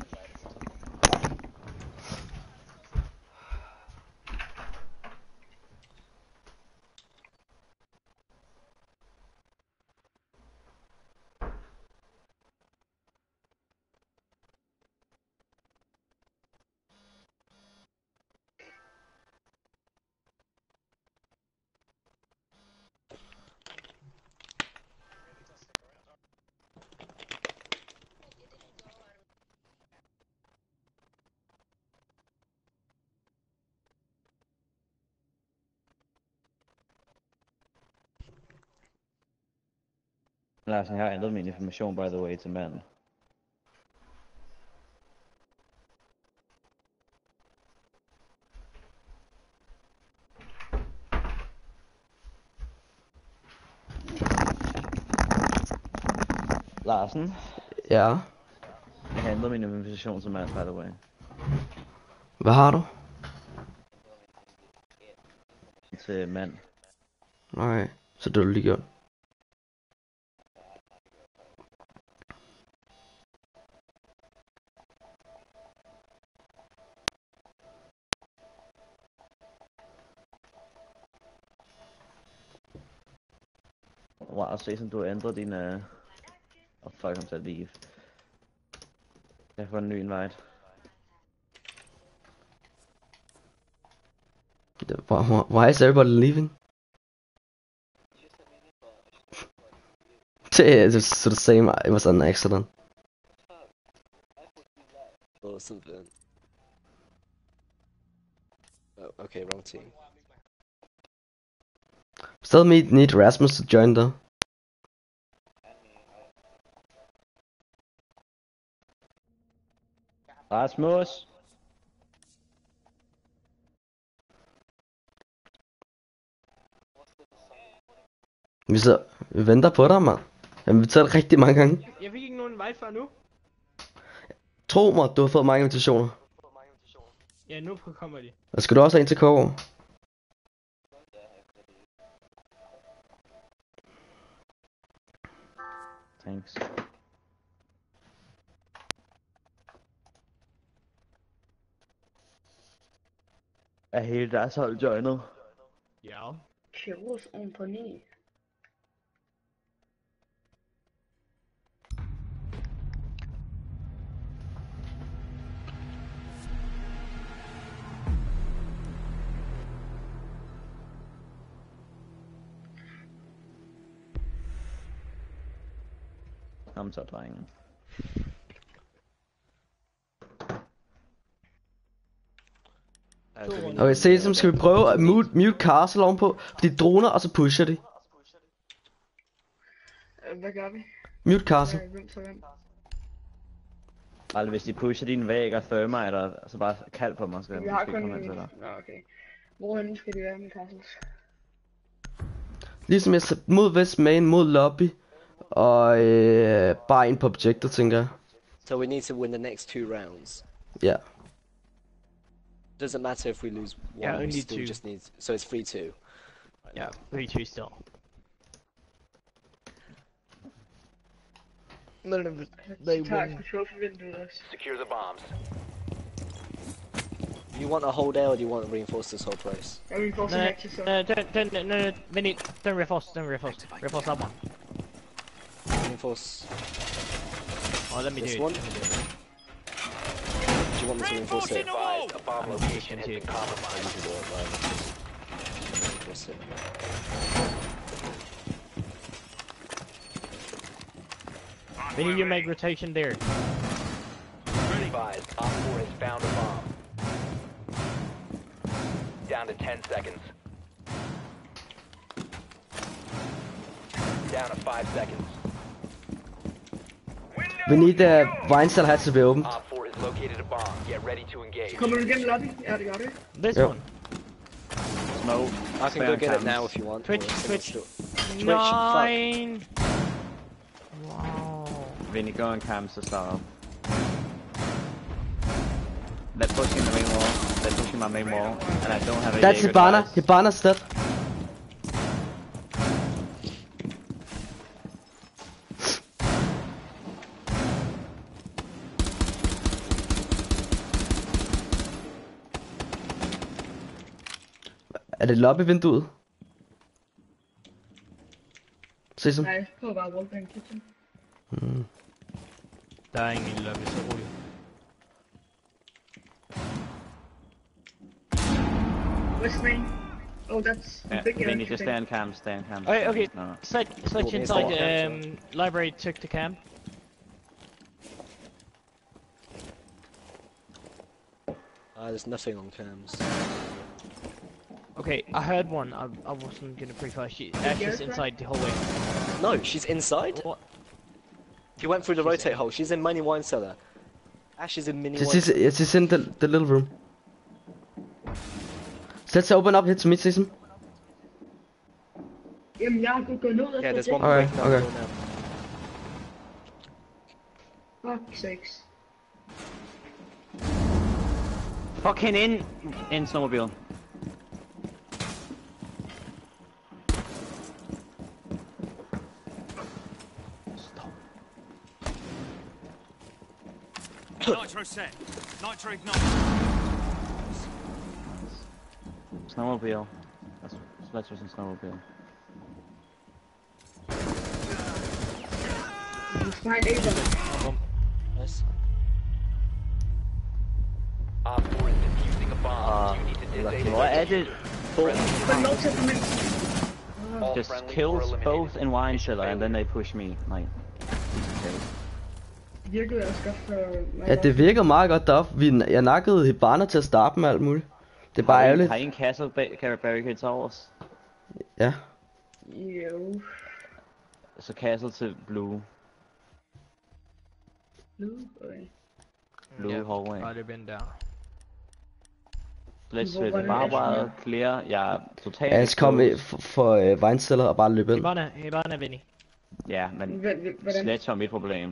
Larsen, jeg har ændret min information, by the way, til mand. Larsen, Ja. jeg har ændret min invitation til mand, by the way. Hvad har du? Til mand. Nej, så det har du lige gjort. Wow, se som du har ændret din... Uh... Oh fuck, I'm sat beef. Jeg får en ny invite. Why, why is everybody leaving? It's just the same. It was an accident. Or something. Oh, okay, wrong team. Still need need Rasmus to join though. Rasmus! Vi så vi venter på dig, mand. Jamen, vi tager det rigtig mange gange. Jeg fik ikke nogen invite før nu. Tro mig, du har fået mange invitationer. Ja, nu kommer de. Og skal du også have en til Kåre? Thanks. Er hele deres hold joinet? Ja. Chevros en pony. Kom så, drengen. Okay, se som skal vi prøve at mute, mute castle ovenpå, fordi droner, og så pusher de. Øh, Hvad gør vi? Mute castle. Øh, Hvem så hvem? Altså hvis de pusher din væg og thermiter, så bare kald på mig, skal Vi jeg har måske kun... komme hen til dig. Nå, okay. Hvorhenne skal de være med castles? Ligesom jeg sagde, mod vest main, mod lobby, og øh, bare ind på objekter, tænker jeg. So we need to win the next two rounds. Ja. Yeah. Doesn't matter if we lose one. Yeah, we only still two. just need. So it's three two. Yeah, three two still. None of it. They Tak won. for trophy-vinduet også. Secure the bombs. You want a whole day, or do you want to reinforce this whole place? Jeg vil få No, sådan no, her til så. no, don't, don't, no, no, Vinny, don't reinforce, don't reinforce. Reinforce that one. Reinforce Oh, let me this do one. it. Let me do it. Do you want me to reinforce it? Advised, a bomb I'm location just has been gonna compromised. You can do it, right? Reinforce it. Vinny, you make rotation there. Advised, Op four has found a bomb. Down to ten seconds. Down to five seconds. We need uh, Vine cell has to be opened. Op four is You've located a bomb. Get ready to engage. Kommer du igennem lobby? Ja, det gør det. This Yep. one. Smoke. I can go get it now if you want. Twitch, or someone Twitch. still- Twitch, fuck. Nine. Wow. Vinny, go and cams to start off. They're pushing the main wall. They're pushing my main wall, and I don't have a That's Jaeger, Hibana. guys. Hibana's dead. Er det lobbyvinduet? Se som. Nej, prøv bare wallbang kitchen. Mm. Der er ingen lobby, så roligt. What's name? Oh, that's Yeah, big. Vinny, just stand cams, stand cams. Okay, okay. No, no. Sledge, Sledge Well, inside there's um, library took the cam. Uh, there's nothing on cams. Okay, I heard one. I, I wasn't gonna pre-fire. She Ashes inside the hallway. No, she's inside. What? He went through the She's rotate in. hole. She's in mini wine cellar. Ash is in mini She's, wine. she's, she's in the, the little room. Let's open up here to meet Sism. Jamen, jeg kunne gå ned og Yeah, there's få one Okay, breaking down the okay. door now. Fuck sakes. Fucking in, in snowmobile. Nitro set. Nitro ignite. Snowmobile. That's that's just a snowmobile. He's behind Ava. Nice. Op four is defusing a bomb. Ah, you need to lucky. disable What I did But no to come in. all just friendlies were kills eliminated. both in wine cellar, and then they push me like. Okay. Virkede også godt for... Ja, det virker meget godt deroppe. Vi, jeg nakkede Hibana til at starte med alt muligt. Det er bare Har I- ærgerligt. Har I en castle ba- barricades over os? Ja. Jo. Så castle til blue. Nu, okay. Blue hallway. Might have been down. Let's Hvor var switch det, barbara, Ashley? clear. Jeg er totalt Jeg skal komme exposed. for, for øh, vinestiller og bare løbe ind. Hibana, Hibana, Vinny. Ja, men Hva- hva- Hvordan? Sledge var mit problem.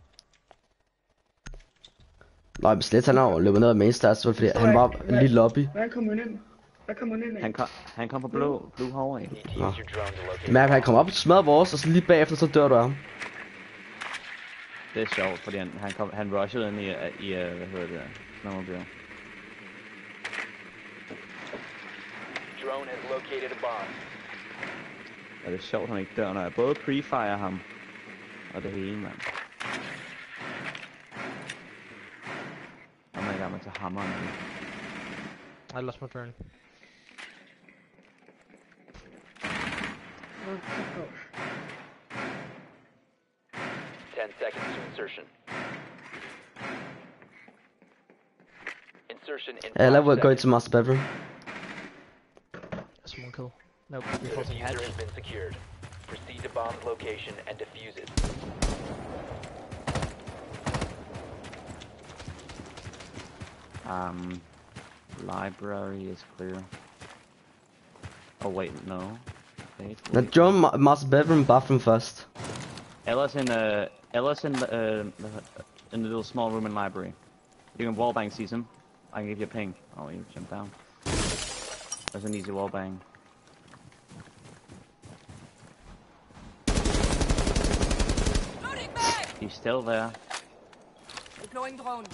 Nej, men slet han over løbet ned ad main stairs, fordi Forstår han jeg var ikke. lige lobby. Hvordan kom hun ind? Hvad kom hun ind af? Han kom, han kom på blue, blue hallway. You need to use your drone to locate Men han kommer op og smadrer vores, og så lige bagefter, så dør du af ham. Det er sjovt, fordi han, han, kom, han rushede ind i, i, uh, hvad hedder det, snowmobile. drone has located a bomb. Og det er sjovt, han ikke dør, når jeg både pre-fire ham, og det hele, mand. Og man er i gang med at tage hammeren. I lost my turn. Åh, fuck off. Ten seconds to insertion. Insertion in Eller five we're going seconds. to master bedroom. That's one kill. Nope, The we're holding diffuser head. has been secured. Proceed to bomb's location and defuse it. Um, library is clear. Oh wait, no. Wait, Now wait. join ma master bedroom, bathroom first. Ella's in uh, Ella's in the, uh, in the little small room in library. You can wallbang season. I can give you a ping. Oh, you jump down. That's an easy wallbang. Loading back! He's still there. Deploying drone.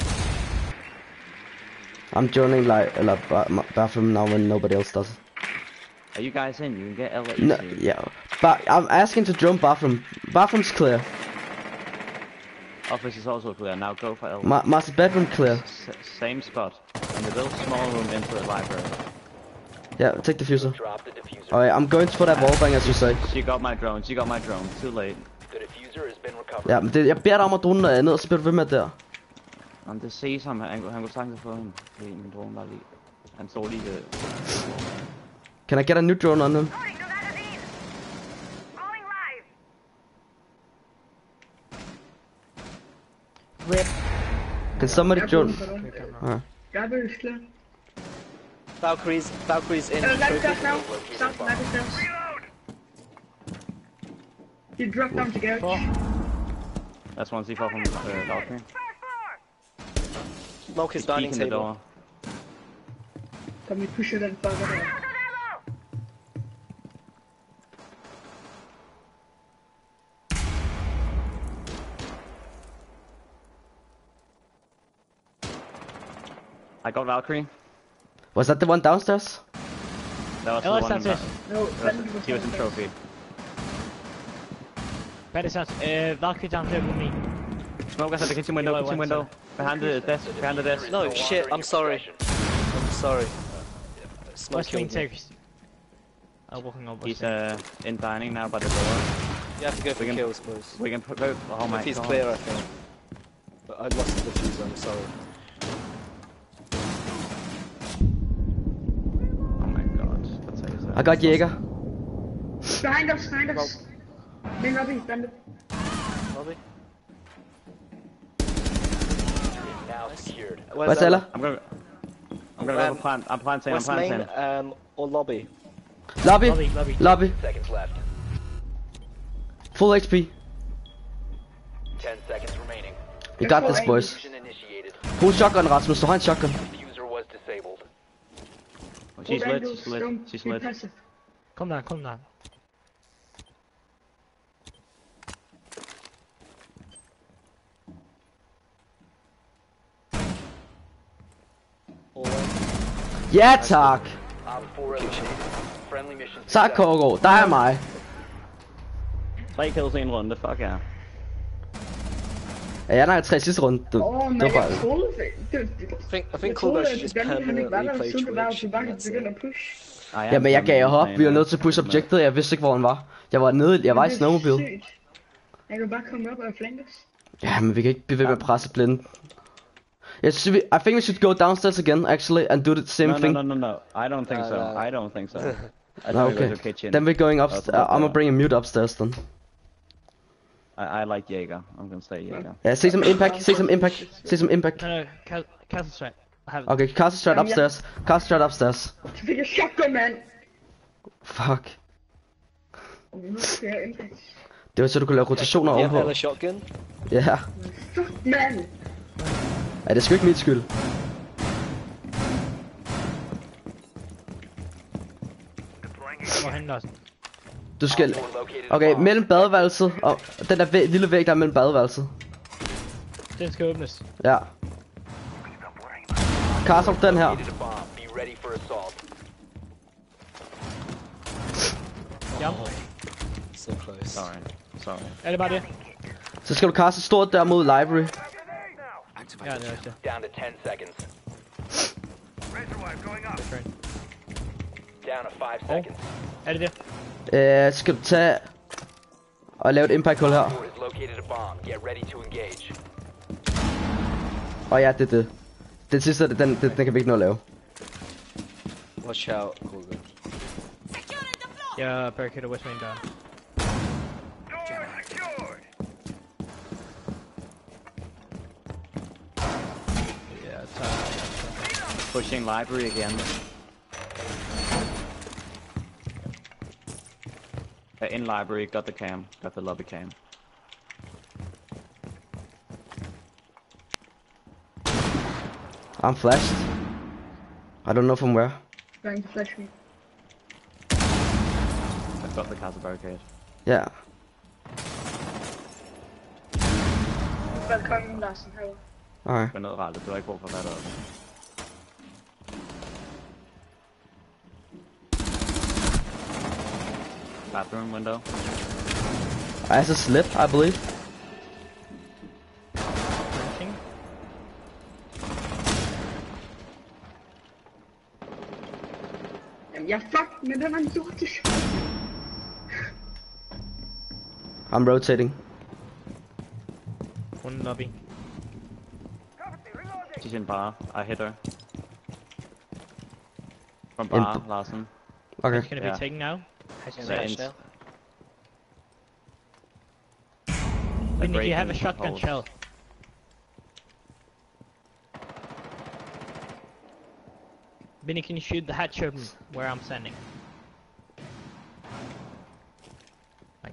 I'm joining like eller ba ma- bathroom now when nobody else does. Are you guys in? You can get Ella No, easy. yeah, but I'm asking to join bathroom. Bathroom's clear. Office is also clear. Now go for Ella. Ma master bedroom clear. S same spot. In the little small room into the library. Yeah, take the fuser. Drop the diffuser. Alright, I'm going for that wallbang as you say. She got my drone. She got my drone. Too late. The diffuser has been recovered. Ja, men det, jeg beder dig om at drone noget andet, og så bliver du ved med der. Om det ses ham, han, han kunne sagtens få hende. Fordi min drone var lige. Han står lige ved. Can I get a new drone on him? Rip. Can somebody Jeg er join? bundet for dig. Alright. Jeg er bøs klar. Valkyries, Valkyries in Uh, ladder trophy. stairs now. South ladder stairs. He dropped down to garage. Four. That's one C four from uh, Valkyrie. Smoke his He's dining peeking the table. door. Kom, vi pusher den fucker der. I got Valkyrie. Was that the one downstairs? That was Ellis the one. downstairs. No, That was, he was in trophy. Bandit sounds. Uh, Valkyrie down here with me. Smoke us at the kitchen window. Yellow Kitchen one, window. Behind the desk. Behind the desk. No, shit, I'm sorry. I'm sorry. Smoke West wing killed me. takes. I'm walking over. He's uh in dining now by the door. You have to go for We can- kills, boys. We can put both. Oh my If he's god. clear, I think. But I lost the diffuser, I'm sorry. Oh my god. That's how you say I got Jaeger. Behind us, behind us. Main lobby, bandit. Lobby? Now secured. Where's Where's Ella? I'm gonna. I'm gonna Um, go plant. I'm planting. I'm West main, planting. um, or lobby? Lobby. Lobby, lobby. Lobby. Seconds left. Full H P. Ten seconds remaining. You got this, boys. Fusion initiated. Brug shotgun, Rasmus. Du har en shotgun. Diffuser was disabled. Oh, she's Hold lit. angles, She's lit. don't She's be lit. passive. Come down, come down. Ja, tak. Op four eliminated. Friendly mission Tak, Kogo. Der er mig. Tre kills i en runde. Fuck ja. Ja, jeg har tre sidste runde. Du, Åh, det men var jeg bare... troede, det, det, I think, I jeg think troede, Kogo at should just Danmark han ikke var permanently der, play siden det var, at Twitch. vi bare and that's begyndte it. at push. I am Jamen, jeg gav jer op. Vi var nødt til at push objektet. Jeg vidste ikke, hvor han var. Jeg var nede. Jeg var i Det er snowmobile. sygt. Jeg kan bare komme op og flanke os. Ja, men vi kan ikke blive ved med at presse blinde. Jeg synes, vi, I think we should go downstairs again, actually, and do the same No, no, thing. no, no, no. I don't think No, so. no. I don't think so. I No, thought it okay. was a kitchen. Then we're going up. That's Uh, what I'm gonna I- bring a mute upstairs then. I, I like Jaeger. I'm gonna say Jaeger. Yeah, see some impact. See some impact. See some impact. No, no, ca- castle strike. I have. Okay, cast straight Jamen, jeg- upstairs. Cast straight upstairs. Så fik jeg shotgun, mand. Fuck. Nu skal jeg impact. Det var så du kunne lave rotationer You have ovenpå. Ella shotgun? Ja. Fuck, mand. Ja, det er sgu ikke min skyld. Hvor hen Larsen? Du skal... Op four located a Okay, bomb. mellem badeværelset og den der væg, lille væg, der er mellem badeværelset. Den skal åbnes. Ja. Castle, den her. Located a bomb. Be ready for assault. Ja. So close. Sorry. Sorry. Er det bare det? Så skal du kaste stort der mod library. Ja, det er rigtigt. Down to ten seconds. Right. Down to five Oh. seconds. Er det det? Øh, så skal du tage... Og lave et impact hul her. Four has located a bomb. Get ready to engage. Og ja, det er det. Den sidste, den, den, den kan vi ikke nå at lave. Watch out, Kogo. Jeg barricade West Main down. Ja, tager... Pushing library again. Uh, in library, got the cam, got the lobby cam. I'm flashed. I don't know from where. Trying to flash me. I've got the castle barricade. Ja. Velkommen, Larsen, herovre. Okay. Men noget rart, du har ikke brug for hvad der er. Bathroom window. As a slip, I believe. Anything? Jamen, jeg fuck med den her lorte. I'm rotating. One lobby. She's in bar. I hit her. From bar, In- Larsen. Okay. It's gonna Yeah. be taken now. Has Is to it in- H now? Nick, you have a breaking shotgun hold. shell. Vinny, can you shoot the hatch open where I'm standing? Like,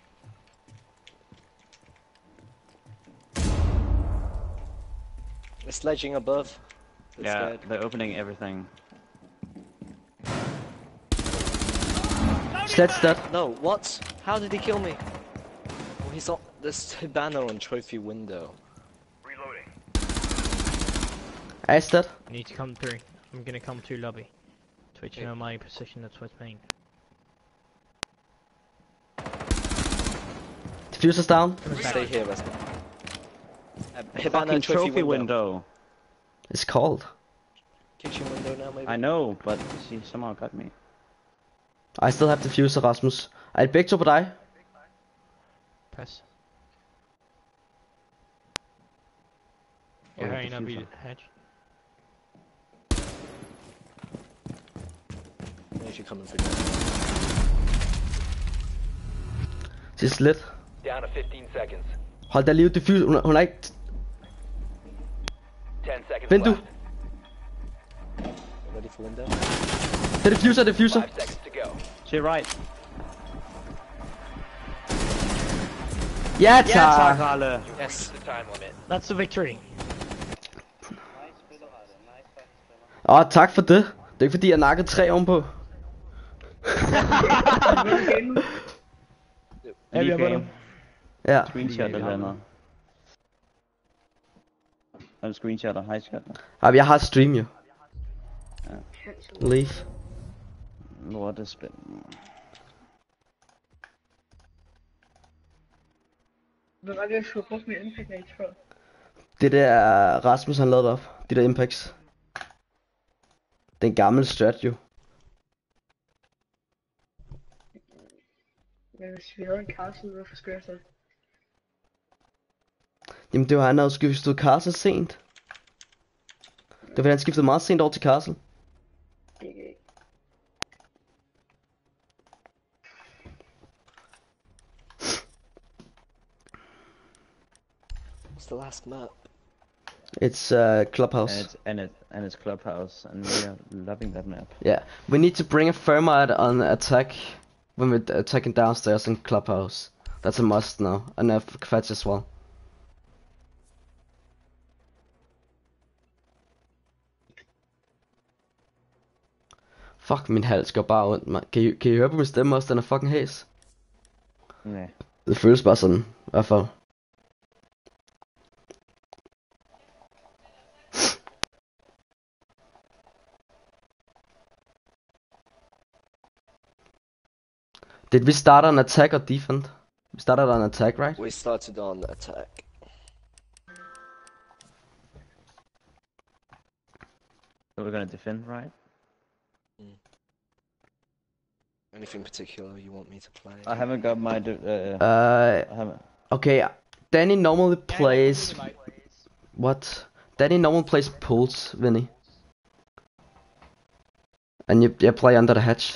They're sledging above. They're Yeah, scared. they're opening everything. Sled's dead. No, what? How did he kill me? Oh, he's on. There's a banner on trophy window. Ace dead. you need to come through. I'm gonna come to lobby. Twitch, you know my position at Twitch main. Diffuser's down. Stay here, Weston. Uh, Hibana Fucking trophy, trophy window. window. It's cold. Kitchen window now, maybe. I know, but she somehow got me. I still have diffuser, Rasmus. Er det begge to på dig? Press. Oh, Yeah, the you know, be diffuser. hatch. Maybe she coming through. Sidste lidt. Down to fifteen seconds. Hold da lige ud diffuser. Hun, er- hun er ikke... ten seconds Vindue. left. Ready for window? Det er diffuser, diffuser. Five seconds to go. She right. Ja, Ja, tak. tak, Ralle. Yes. The time limit. That's the victory. Åh, oh, tak for det. Det er ikke fordi, jeg nakkede tre ovenpå. Ja, vi har Lige vundet. game. Ja. Screenshot eller andet. Er du screenshot og highshot? Ej, jeg har et stream jo. Leave. Lortespil. Hvad var det, jeg skulle bruge min impact rate for? Det der Rasmus han lavede op. De der impacts. Det er en gammel strat jo. Men hvis vi havde en castle, hvorfor skulle jeg så? Jamen det var han havde skiftet castle sent. Det var han skiftede meget sent over til castle. Ikke. What's the last map? It's uh, clubhouse. And it's, and, it, and it's Clubhouse, and we are loving that map. Yeah, we need to bring a thermite on attack when we're attacking downstairs in clubhouse. That's a must now, and a fetch as well. Fuck, min hals går bare ondt, man. Kan I, kan I høre på min stemme også? Den er fucking hæs. Nej. Det føles bare sådan, i hvert fald. Did we start on attack or defend? We started on attack, right? We started on attack. So we're gonna defend, right? Anything particular you want me to play? I haven't got my. de- Uh, Uh, I haven't. okay. Danny normally Yeah, plays. yeah, What? Danny normally plays pools, Vinny. And you, you play under the hatch.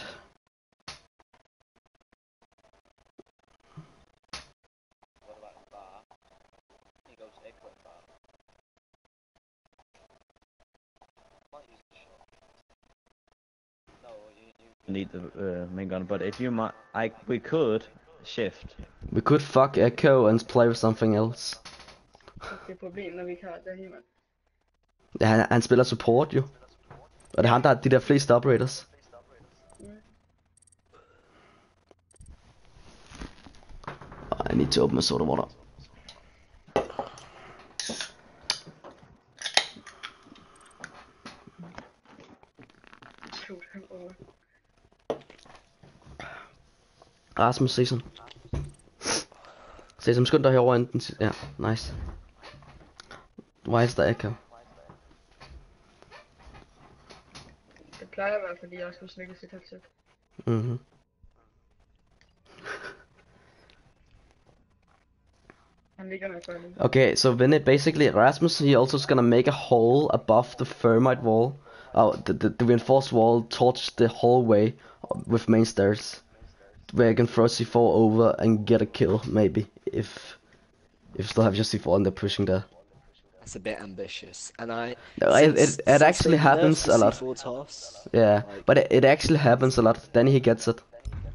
Need the uh, main gun, but if you might, I we could shift. We could fuck Echo and play with something else. Det er problemet, når vi ikke har Danny, mand. Ja, han, han spiller support jo. Og det er han, der har de der fleste operators. I need to open my soda water. Shoot, han over. Rasmus, Sesam. Sesam, skynd dig herover enten. Ja, nice. Why is der echo? Det plejer at være, fordi jeg også skulle snikke sit headset. Mhm. Han ligger nok bare lige. Okay, so then it basically Rasmus he also is gonna make a hole above the thermite wall. Oh, the, the, the reinforced wall towards the hallway with main stairs, where you can throw C four over and get a kill maybe if if you still have your C four and they're pushing there. That's a bit ambitious. And I. No, it, since, it, it since actually they happens nerfed the a lot. C four toss, Yeah, like- but it, it actually happens a lot. Then he gets it.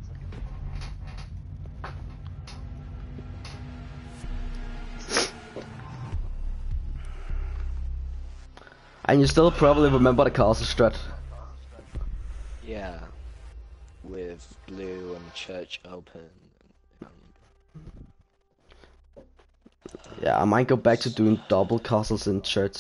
And you still probably remember the castle strat. Yeah. With blue and church open. Yeah, I might go back to doing double castles in church.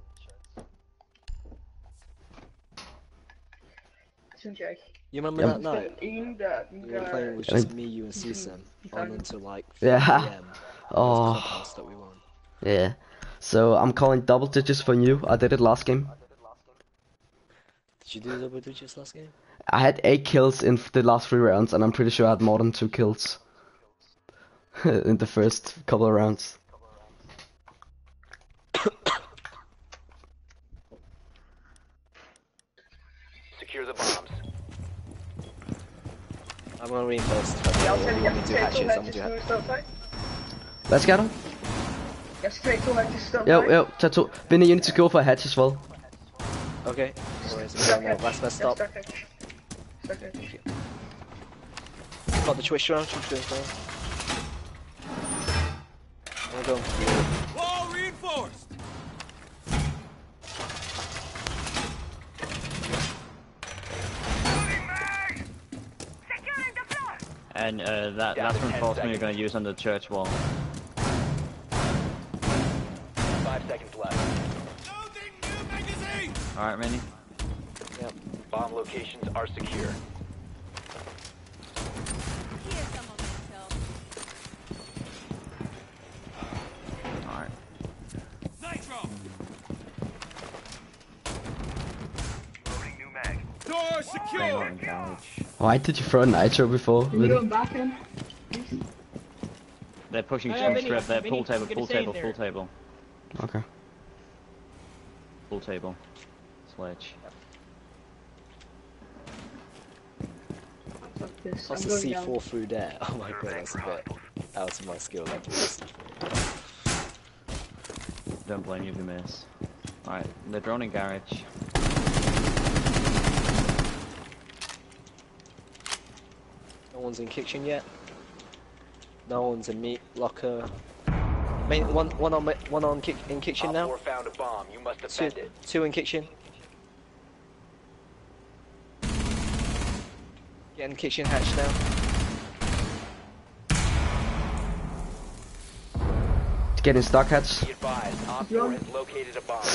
Synes jeg ikke. You remember Yep. that night? Den ene der, den We were der... playing with And just me, you, and Cesam on until like Yeah. three A M. It was Oh. clubhouse that we won. Yeah. So I'm calling double digits for you. I did it last game. Did you do double digits last game? I had eight kills in the last three rounds, and I'm pretty sure I had more than two kills in the first couple of rounds. Secure the bombs. I'm gonna reinforce. Jeg I'm skal gonna do tage to hatches. I'm gonna hatches do nu i hatches. stedet for, ikke? Let's get him. Jeg skal tage to hatches i stedet Yo, for, ikke? yo, tattoo. Vinny, you need to go for a hatch as well. Okay. Alright, so Stuck I'm hatch. gonna last best Ja, stop. stuck hatch. Stuck hatch. Got the twist round. Twist round. I'm gonna go. Wall reinforced. And uh, that Down last to ten reinforcement you're seconds. gonna use on the church wall. Five seconds left. Loading new magazine. Alright, Minnie? Yep. Bomb locations are secure. Here's some of myself. Alright. Nitro. Loading new mag. Door secure. Going garage. Why did you throw a nitro before? Can you Vinny? go back in? They're pushing Oh, two yeah, Vinny, strip, they're Vinny, full table, you're gonna full stay in table, there. full table. Okay. Full table. Switch. Fuck this. Toss I'm a going C down. four through there. Oh my god, that's a bit out of my skill level. Don't blame you if you miss. Alright, they're droning garage. No one's in kitchen yet. No one's in meat locker. Main one, one on, ma- one on kick in kitchen Op now. four found a bomb. You must Two, defend it. two in kitchen. Getting kitchen hatch now. Getting stock hatch. Be advised, Op four has located a bomb.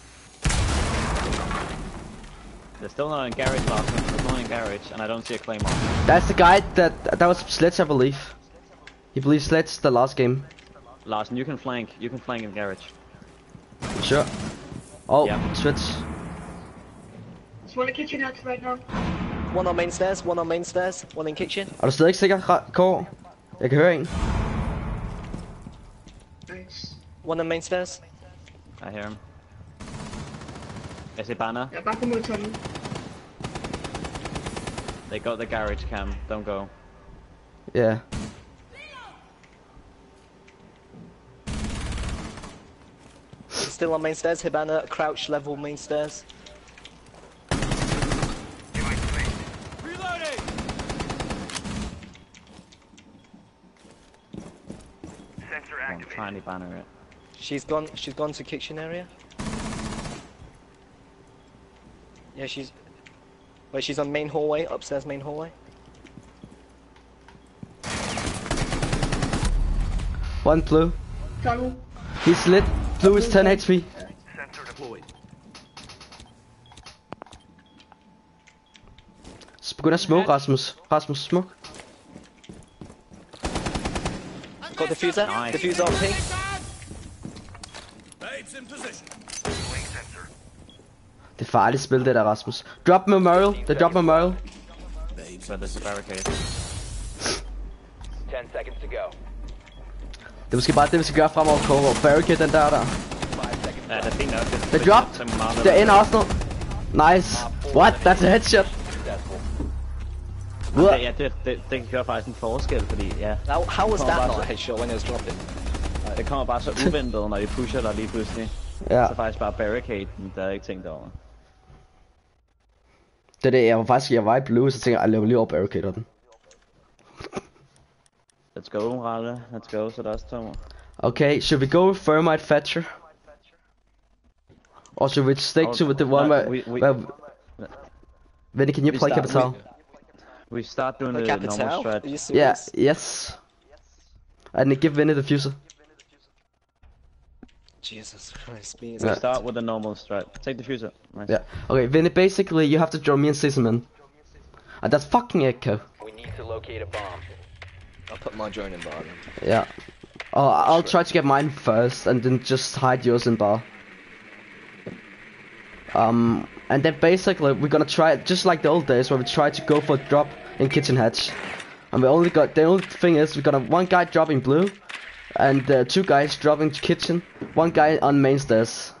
They're still not in garage, Larsen. They're not in garage, and I don't see a claymore. That's the guy that that was Sledge, I believe. He believes Sledge the last game. Larsen, you can flank. You can flank in garage. Sure. Oh, Yeah. switch. There's one in kitchen hatch right now. One on main stairs. One on main stairs. One in kitchen. Er du stadig ikke sikker, Ra- Kåre? Jeg kan høre en. Nice. One on main stairs. I hear him. I see banner. Jeg er bare på mod toppen. They got the garage cam. Don't go. Yeah. Still on main stairs. Hibana crouch level main stairs. Reloading. Sensor Come on, activated. tiny banner it. She's gone. She's gone to kitchen area. Yeah, she's. Wait, she's on main hallway. Upstairs main hallway. One blue. Tunnel. He's lit. Blue is ten H P. Sensor deployed. Så begynd at smoke, Rasmus. Rasmus, smoke. Got diffuser. Nice. Diffuser on ping. Babes in position. Deploying sensor. Det er farligt spil, det der, Rasmus. Drop memorial. Det drop memorial. But there's a barricade. Ten seconds to go. Det er måske bare det, vi skal gøre fremover, Kåre. Barricade den der der. Five seconds Ja, left. det er fint nok. Det, Det er dropped. Det er in Arsenal. Nice. What? That's a headshot. Successful. What? Ja, det, det, det gør faktisk en forskel, fordi ja, How, how was Come that on, not a Larsen. headshot when it was dropping? det kommer bare så uventet, når de pusher dig lige pludselig. Ja. Så faktisk bare barricade den, der er ikke tænkt over. Det er det, jeg var faktisk, jeg var i blue, så tænkte jeg, jeg laver lige over barricader den. Let's go, Ralle. Let's go, så der er også tommer. Okay, should we go with Thermite Thatcher? Or should we stick Oh, to the one no, where... we- we- where Vinny, can you We play start- Capital? We start doing The the normal Capital? strat. Are you Yeah, serious? yes. And give Vinny the fuser. Jesus Christ, me. We Yeah. start with the normal strat. Take the fuser. Nice. Yeah. Okay, Vinny, basically you have to draw me and Sism in. And that's fucking echo. We need to locate a bomb. I'll put my drone in bar. Yeah. Oh, I'll try to get mine first and then just hide yours in bar. Um, and then basically we're gonna try it just like the old days where we try to go for a drop in kitchen hatch. And we only got, the only thing is we're gonna one guy dropping blue and uh, two guys dropping kitchen, one guy on main stairs.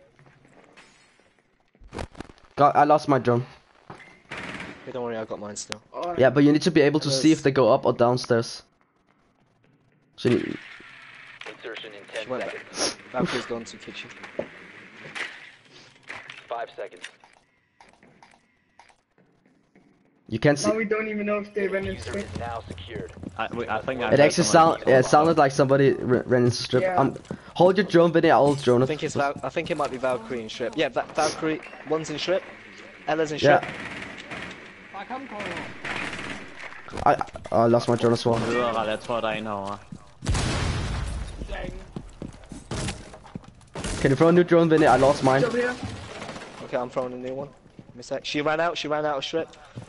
God, I lost my drone. Hey, don't worry, I got mine still. Alright. Yeah, but you need to be able to see if they go up or downstairs. So you, Insertion in ten She went seconds. back. Valkyrie's gone to kitchen. Five seconds. you can't see. Now we don't even know if they ran in User straight. is now secured. I, we, I think I It actually sound, yeah, it sounded like somebody r ran into strip. Yeah. Um, hold your drone, Vinny. I'll drone I it. think it's Val- I think it might be Valkyrie in strip. Yeah, Va- Valkyrie. One's in strip. Ella's in Yeah. strip. I, I lost my drone as well. Videre, Ralle. Jeg tror, der er en herovre. Can you throw a new drone, Vinny? I lost mine. Over here. Okay, I'm throwing a new one. Miss that. She ran out. She ran out of strip.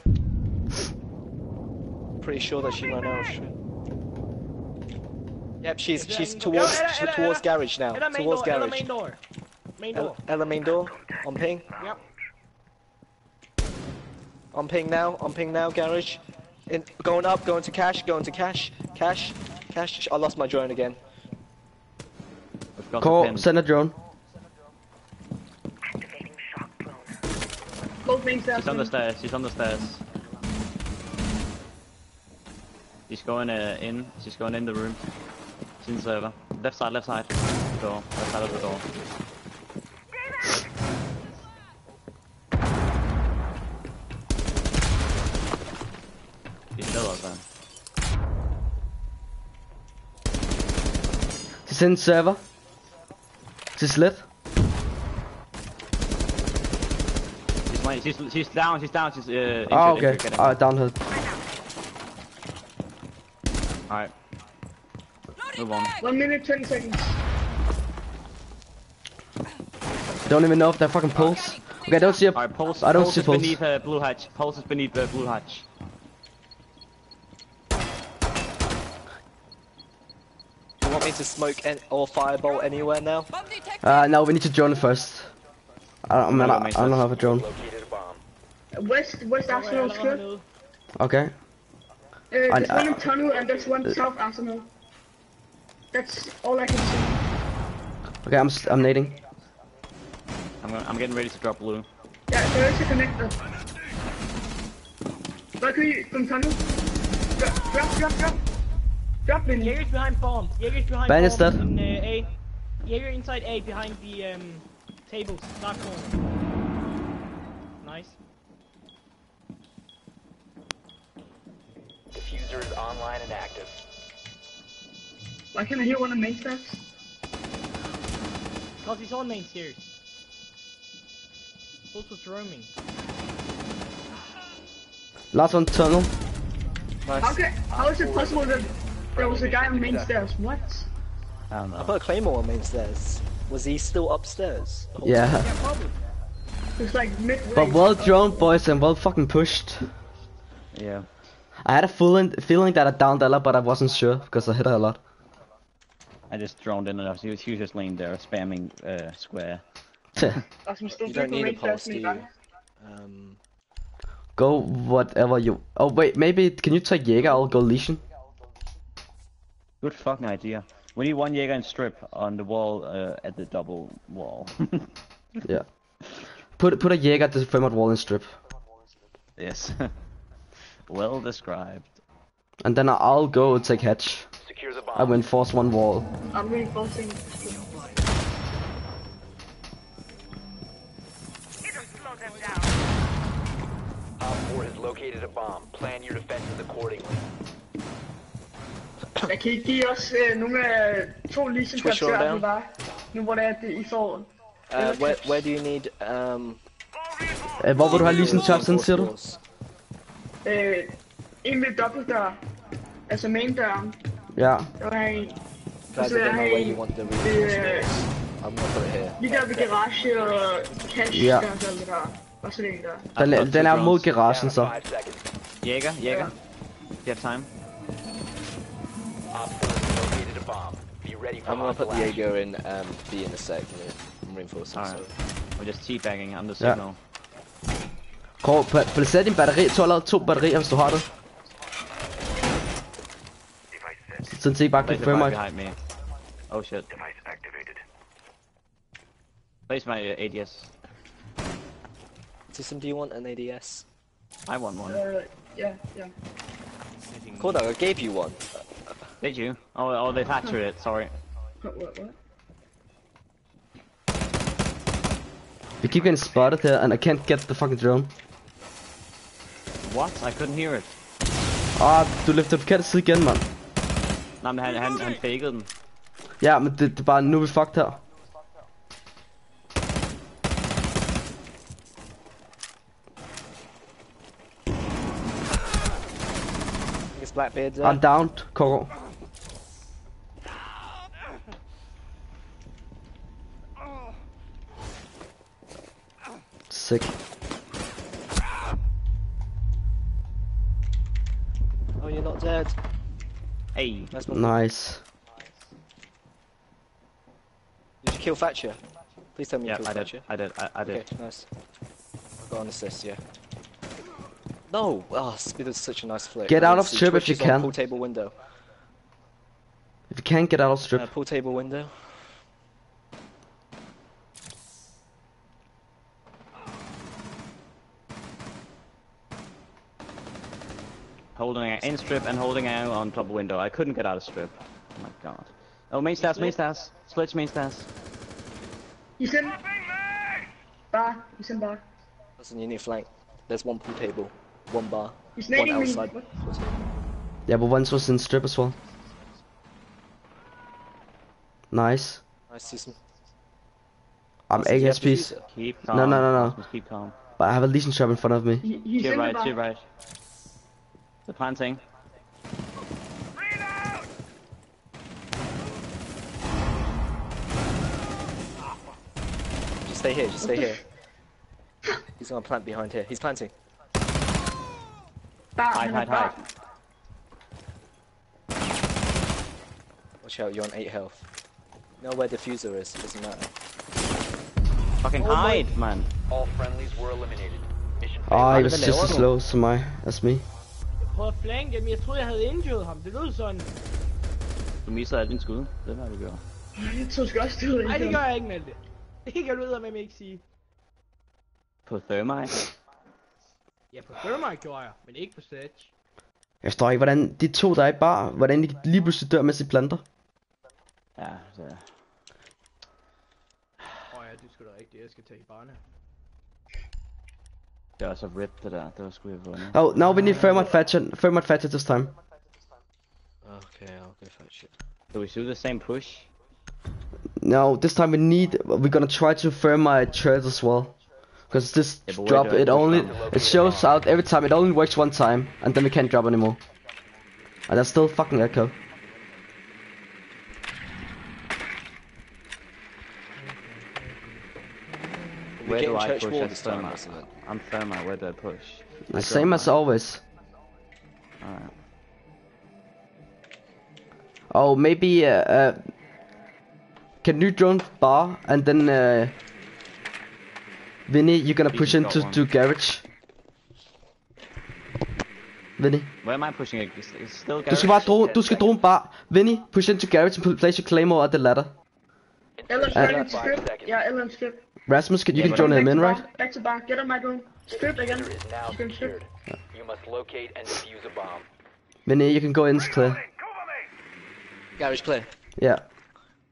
Pretty sure that she ran out of strip. Yep, she's she's towards Ella, she's Ella, towards Ella. garage now. Ella main Towards door, Ella garage. main door. Main Ella, door. Ella main door. On ping. Yep. On ping now. On ping now. Garage. In going up. Going to cash. Going to cash. Cash. Cash. I lost my drone again. We've got the Call, pin. send a drone. Both main stairs. She's on the stairs. She's on the stairs. She's going uh, in. She's going in the room. She's in server. Left side. Left side. Door. Left side of the door. She's still up there. She's in server. She's lit. She's, mine. she's she's down. She's down. She's uh. Injured, Oh, okay. injured, get it. Alright, down her. Alright. Move on. One minute, twenty seconds. Don't even know if they're fucking pulse. Okay, I don't see a. Alright, Pulse. I don't Pulse see is Pulse. beneath uh, blue hatch. Pulse is beneath uh, blue hatch. Do you want me to smoke an- or fireball anywhere now? Uh, no, we need to drone it first. I don't, man, I, I don't have a drone. Located a bomb. West, West Arsenal is good. Okay. Uh, there's I- one in tunnel and there's one south Arsenal. That's all I can see. Okay, I'm s- I'm nading. I'm gonna, I'm getting ready to drop blue. Yeah, there is a connector. Valkyrie from tunnel. Drop, drop, drop, drop. Drop in. Jaeger's behind bomb. Jaeger's behind Ben bomb is dead. in uh, A. Jaeger inside A behind the um, tables. Dark corner. Nice. Diffuser is online and active. Why can't I hear one of the main stairs? Because he's on main stairs. Pulse was roaming. Last one tunnel. Nice. How can, how is it possible that there was a guy on main stairs? What? I don't I know. put a claymore on main stairs. Was he still upstairs? the whole Yeah. Yeah, probably. It's like midway. But well drawn, boys, and well fucking pushed. Yeah. I had a feeling feeling that I downed Ella, but I wasn't sure because I hit her a lot. I just droned in enough. She was, she was just laying there spamming uh, square. Som står You don't need a main stairs pulse, med do en you? gang. Um, Go whatever you. Oh wait, maybe can you take Jaeger? I'll go Lesion. Good fucking idea. We need one Jaeger and strip on the wall uh, at the double wall. Yeah. Put put a Jaeger at the framework wall and strip, Yes. Well described. and then I'll go and take hatch. Secure the I bomb. will enforce one wall. I'm reinforcing. them down. Op four has located a bomb. Plan your defenses accordingly. Jeg kan ikke give os øh, nogle af to Larsen Switch til rundown. at bare. Nu hvor det er, at I får... Uh, where where do you need um? Øh, hvor vil du have Larsen chops ind, siger du? doors? Øh, en ved dobbeltdør. Altså main-døren. Ja. Der var en. Guys, I don't know where you want the ved, reinforcements. øh, I'm gonna put it here. lige der ved garage og cash Ja. der og sådan det der. Og så det en der. Den, er- den er mod garagen, Down så. to five seconds. Jaeger, Jaeger. You have time? Op four has located a bomb. Be ready for I'm gonna put the hostile action. Jaeger in um B in a sec. I'm reinforcing. Alright. So. We're just teabagging on the Ja. signal. Kåre, pl- placer din batteri. Du har lavet to batterier, hvis du har det. Device set. Sådan set bare kan Place a firme fire mig. behind me. Oh shit. Device activated. Place my uh, A D S. System, do you want an A D S? I want one. Øh, ja, ja. Cool, I gave you one. Did you? Oh, oh, they factored it. Sorry. What, what, what? We keep getting spotted here, and I can't get the fucking drone. What? I couldn't hear it. Ah, du løfter forkert side igen, mand. Nej, men han, han, han fakede den. Ja, men det, det er bare, nu er vi fucked her. It's Blackbeard there. I'm down, Kåre. Sick. Oh, you're not dead. Hey. That's not Nice. Did you kill Thatcher? Please tell me Yeah, you killed I did. Thatcher. I did. I, I did. Okay, nice. I got an assist, yeah. No! Oh, Speed is such a nice flick. Get I out didn't of see. strip Twitch if you is on can. Pool table window. If you can't get out of strip. Uh, pool table window. Holding it in strip and holding out on top window. I couldn't get out of strip. Oh my god. Oh, main stairs, main stairs. Splits, main stairs. Larsen. Bare. Larsen bare. Listen, you need flank. There's one pool table, one bar, He's one nading me. outside. What? Yeah, but once was in strip as well. Nice. Nice, see some. I'm Listen, do you have A S Ps. diffuser? Keep calm. No, no, no, no. Just keep calm. But I have a Larsen shop in front of me. He, he's To your in the right, bar. to your right. The planting. Reload! Just stay here, just stay here. He's gonna plant behind here. He's planting. Bar, Hide, han er hide, bar. hide. Watch out, you're on eight health. You know where diffuser is, it doesn't matter. Fucking Oh my- hide, man. All friendlies were eliminated. Mission Oh, failed. he was just as slow as my as me. Jeg prøvede at flanke dem, jeg troede jeg havde injured ham. Det lød sådan. Du missede alle dine skud. Det var det, du gjorde. Jeg tror sgu også, det var Nej, det en gør jeg ikke, Malte. Det kan du eddermame ikke sige. På thermite. Ja, på Thermite gjorde jeg, men ikke på Sledge. Jeg forstår ikke, hvordan de to, der er i bar, hvordan de lige pludselig dør, mens de planter. Ja, så... Åh oh, ja, det er sgu da rigtigt, jeg skal tage i barne. Det var så rip, det der. Det var sgu jeg vundet. Oh, now we need Thermite Thatcher. Thermite Thatcher this time. Okay, I'll go fetch it. Do we do the same push? No, this time we need. We're gonna try to Thermite Church as well. Because this Yeah, but we're drop, doing it push only down. it shows out every time. It only works one time, and then we can't drop anymore. And there's still fucking echo. We're Where do getting I church push wall as this time, thermite? isn't it? I'm thermite. Where do I push? The same as always. Alright. Oh, maybe. Uh, uh, can you drone bar and then uh, Vinny, you're gonna He push just into got one. to garage. Vinny, Where am I pushing it? It's, it's still du skal bare garage. drone, du skal drone bar. Vinny, push into garage and place your claymore at the ladder. Ellen Uh, strip, strip. Yeah, Ellen strip. Rasmus, can, you Yeah, can but- drone Back him to in, bar, right? Back to bar. Get on my drone. Strip again. Diffuser is now Strip, strip. secured. You must locate and defuse a bomb. Vinny, you can go in, it's clear. Cover me! Garage clear. Yeah.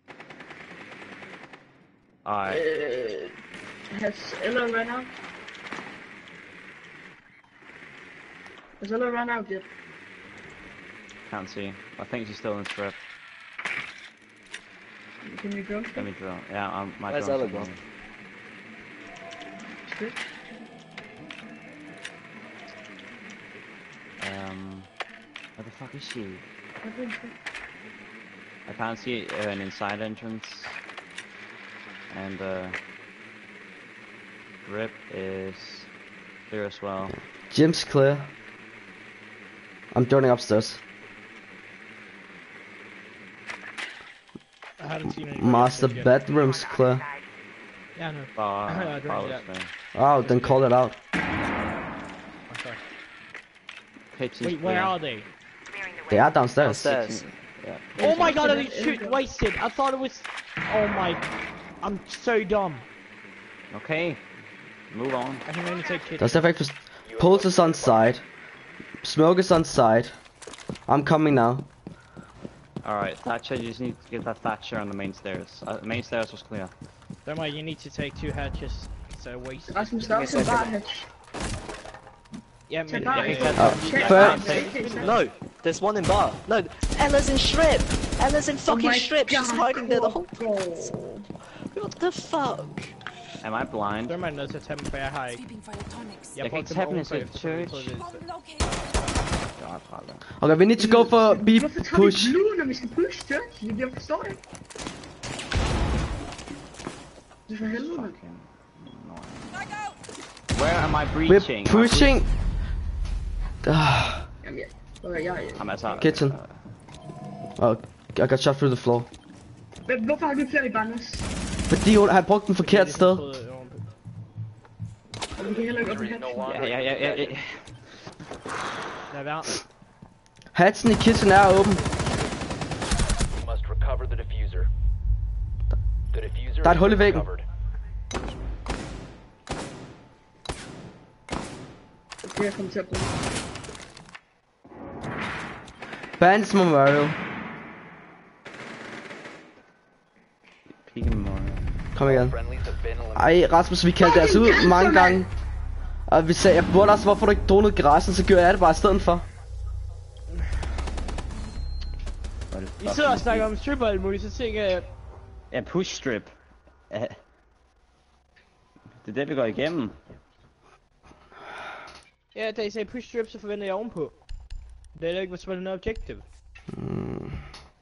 Alright. Uh, has Ellen run out? Has Ella run out yet? Can't see. I think she's still in strip. Can you drone Let strip? me drill. Yeah, I'm, my Where's drone's Ella still gone? Strip? Um, where the fuck is she? I think so. I can't see uh, an inside entrance. And uh, Rip is clear as well. Gym's clear. I'm joining upstairs. I haven't seen any. Master bedroom's clear. Yeah, I know. Bar, I dropped bar was that. there. Oh, then call it out. I'm sorry. Kitchen's Wait, where clear. are they? They are downstairs. Downstairs. Yeah. Oh my god, I Is did it- shoot wasted. I thought it was. Oh my. I'm so dumb. Okay. Move on. I can only take kitchen. Does that breakfast? Pulse is on side. Smoke is on side. I'm coming now. Alright, Thatcher, you just need to get that Thatcher on the main stairs. Uh, main stairs was clear. Don't worry, you need to take two hatches. So wasted. Rasmus, der er også en bar hatch. Yeah, Tag men bar jeg kan hatch. ikke tage Oh, den. Jeg first- kan ikke tage den. No, there's one in bar. No, Ella's in strip. Ella's in Oh fucking my strip. She's God, hiding there the whole. cool. What the fuck? Am I blind? Så er man nødt til at tage dem, for jeg har ikke. Sweeping for electronics. Jeg Jeg kan brugte ikke dem tage dem ovenpå, til så jeg church. troede, det- Bomb located. Det var fra det. Okay, we need to go for B Hvorfor tager push. vi blue, når vi skal push church? Jeg forstår det ikke. Det er for helvede, mand. Fucking annoying. Back out. Where am I We're breaching? Am I pushing. Ah, Jamen, ja. Okay, jeg, breaching? I'm altså... Kitchen. Oh, I got shot through the floor. Men hvorfor har du flere i Barnes? Fordi hun har brugt den forkert sted. troede, ovenpå. Og vi kan heller ikke User åbne is no hatch. longer Ja, ja, ja, ja, ja. Lad være. Hatchen i kitchen er åben. You must recover the diffuser. The diffuser Der er et has hul i been væggen. recovered. Det er kommet til at bruge. Bandits Memorial. Peek Memorial. Kom igen. Friendlies have been eliminated. Ej, Rasmus, vi kaldte det altså ud mange gange. Og vi sagde, jeg spurgte også, hvorfor du ikke dronede græsset, så gjorde jeg det bare i stedet for. I sidder og snakker om stripper og alt muligt, så tænker jeg... Ja, push strip. Ja. Det er det, vi går igennem. Ja, da I sagde push strip, så forventer jeg ovenpå. Det er heller ikke, hvad noget objective. Mm.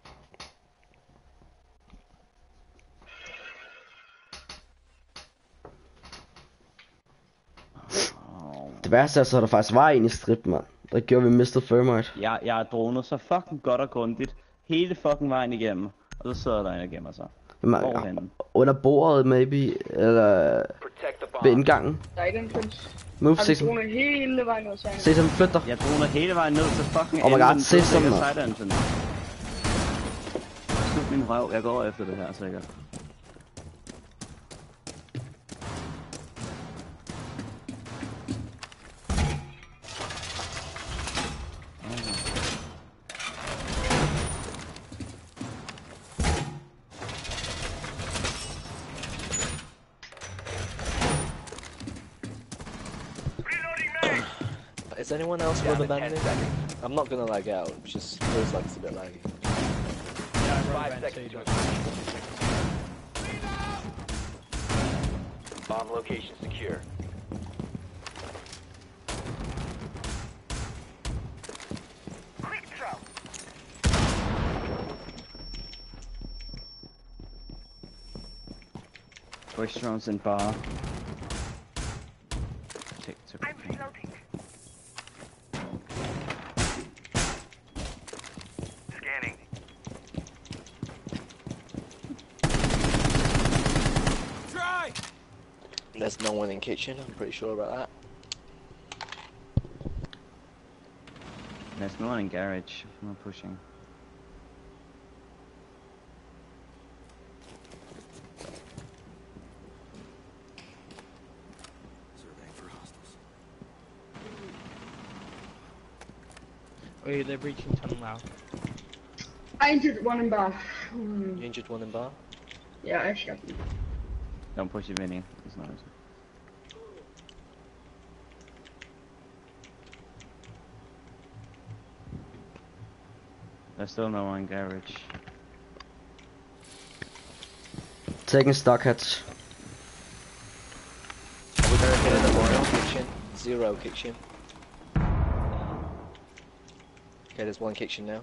Det værste er så, at der faktisk var en i strip, mand. Der gjorde vi mistet Thermite. Jeg, jeg er dronet så fucking godt og grundigt. Hele fucking vejen igennem. Og så sidder der en og gemmer sig. Jamen, Hvorhenne? under bordet, maybe. Eller Protect the ved bomb. indgangen. Der er ikke en punch. Move, Har se vi som. dronet hele vejen ud af sangen? Se som flytter. Jeg droner hele vejen ned til fucking Oh my god, enden, se så som, sikkert mand. side entrance. Slut min røv, jeg går efter det her sikkert. Is anyone else Down to rubber ten banding? seconds. I'm not gonna lag out. It just feels like it's a bit laggy. Ja, Five seconds to insertion. Bomb location secure. Quick throw. Push drones in bar. Tick, tick, I'm tick. floating. Scanning. Try. There's no one in kitchen. I'm pretty sure about that. There's no one in garage. I'm not pushing. Okay, they're breaching tunnel now. I injured one in bar. Hmm. You injured one in bar. Ja, Ash got me. Don't push it, Vinny. It's not. There's still no one in garage. Taking stock hatch. Are we barricaded the Memorial kitchen? Zero kitchen. Okay, there's one kitchen now.